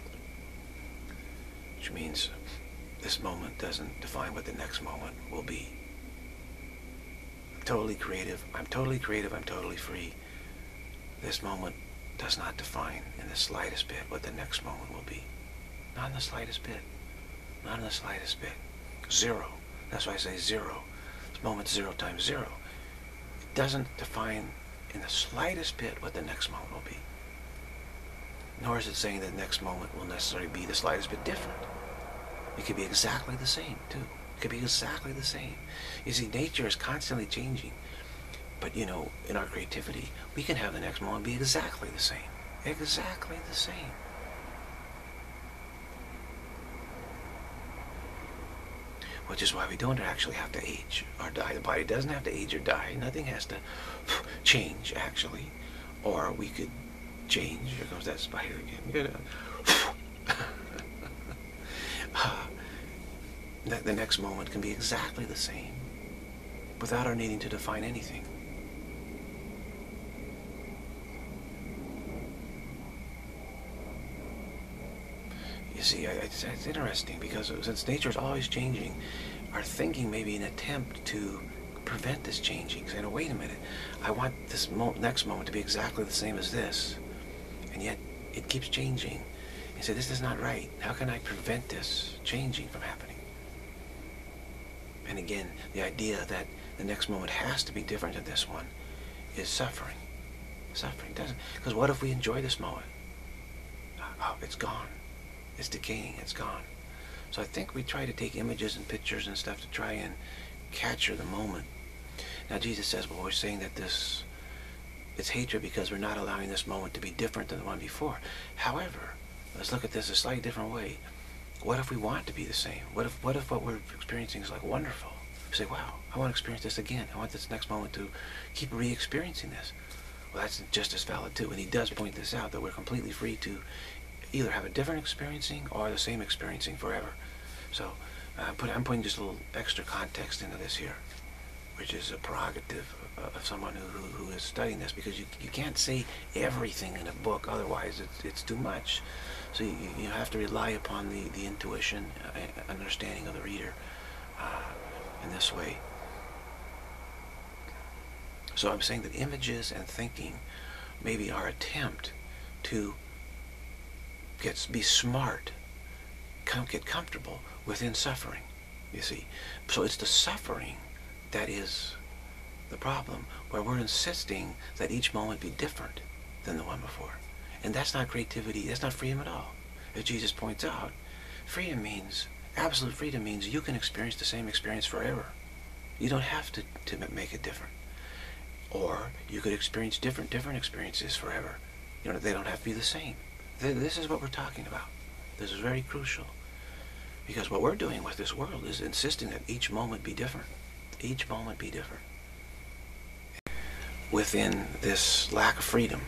Which means this moment doesn't define what the next moment will be. I'm totally creative. I'm totally creative. I'm totally free. This moment does not define in the slightest bit what the next moment will be. Not in the slightest bit. Not in the slightest bit. Zero. That's why I say zero. This moment's zero times zero. It doesn't define in the slightest bit what the next moment will be. Nor is it saying that the next moment will necessarily be the slightest bit different. It could be exactly the same, too. It could be exactly the same. You see, nature is constantly changing. But, you know, in our creativity, we can have the next moment be exactly the same. Exactly the same. Which is why we don't actually have to age or die. The body doesn't have to age or die. Nothing has to change, actually. Or we could change. Here comes that spider again. uh, the, the next moment can be exactly the same without our needing to define anything. You see, it's, it's interesting because since nature is always changing, our thinking may be an attempt to prevent this changing. Saying, oh, wait a minute, I want this mo next moment to be exactly the same as this, and yet it keeps changing. You say, this is not right. How can I prevent this changing from happening? And again, the idea that the next moment has to be different than this one is suffering. Suffering doesn't. Because what if we enjoy this moment? Oh, it's gone. It's decaying. It's gone. So I think we try to take images and pictures and stuff to try and capture the moment. Now Jesus says, well, we're saying that this, it's hatred because we're not allowing this moment to be different than the one before. However, let's look at this a slightly different way. What if we want to be the same? What if, what if what we're experiencing is like wonderful? We say, wow, I want to experience this again. I want this next moment to keep re-experiencing this. Well, that's just as valid too. And he does point this out, that we're completely free to either have a different experiencing or the same experiencing forever. So uh, put, I'm putting just a little extra context into this here, which is a prerogative of, of someone who, who, who is studying this, because you, you can't say everything in a book, otherwise it's, it's too much. So you, you have to rely upon the, the intuition, uh, understanding of the reader uh, in this way. So I'm saying that images and thinking may be our attempt to get, be smart, come, get comfortable within suffering, you see. So it's the suffering that is the problem, where we're insisting that each moment be different than the one before. And that's not creativity, that's not freedom at all. As Jesus points out, freedom means, absolute freedom means you can experience the same experience forever. You don't have to, to make it different. Or you could experience different, different experiences forever. You know, they don't have to be the same. This is what we're talking about. This is very crucial. Because what we're doing with this world is insisting that each moment be different. Each moment be different. Within this lack of freedom,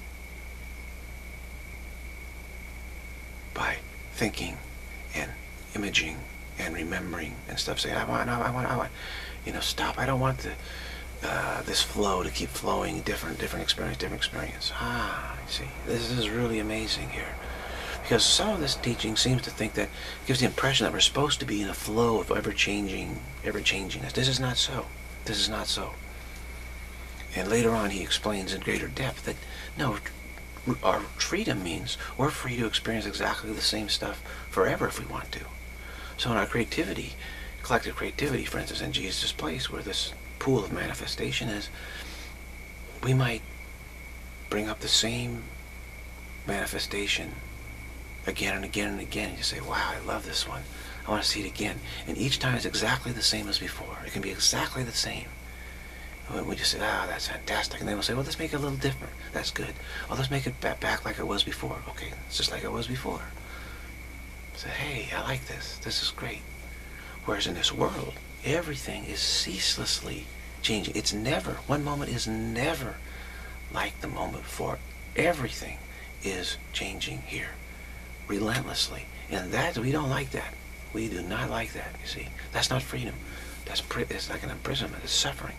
by thinking and imaging and remembering and stuff, saying, I want, I want, I want, you know, stop, I don't want the, uh, this flow to keep flowing, different, different experience, different experience. Ah, you see, this is really amazing here. Because some of this teaching seems to think that, it gives the impression that we're supposed to be in a flow of ever-changing, ever-changingness. This is not so. This is not so. And later on he explains in greater depth that, no, our freedom means we're free to experience exactly the same stuff forever if we want to. So in our creativity, collective creativity, for instance, in Jesus' place, where this pool of manifestation is, we might bring up the same manifestation again and again and again, and you say, wow, I love this one, I want to see it again. And each time it's exactly the same as before. It can be exactly the same. And we just say, ah, that's fantastic. And then we'll say, well, let's make it a little different. That's good. Oh, let's make it back, back like it was before. Okay, it's just like it was before. Say, hey, I like this. This is great. Whereas in this world, everything is ceaselessly changing. It's never, one moment is never like the moment before. Everything is changing here, relentlessly. And that, we don't like that. We do not like that, you see. That's not freedom. That's pri it's like an imprisonment. It's suffering.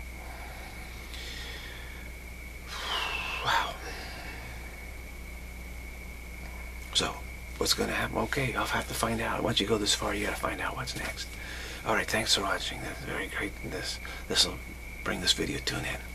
Wow. So, what's going to happen? Okay, I'll have to find out. Once you go this far, you got to find out what's next. All right, thanks for watching. That's very great. This this will bring this video to an end.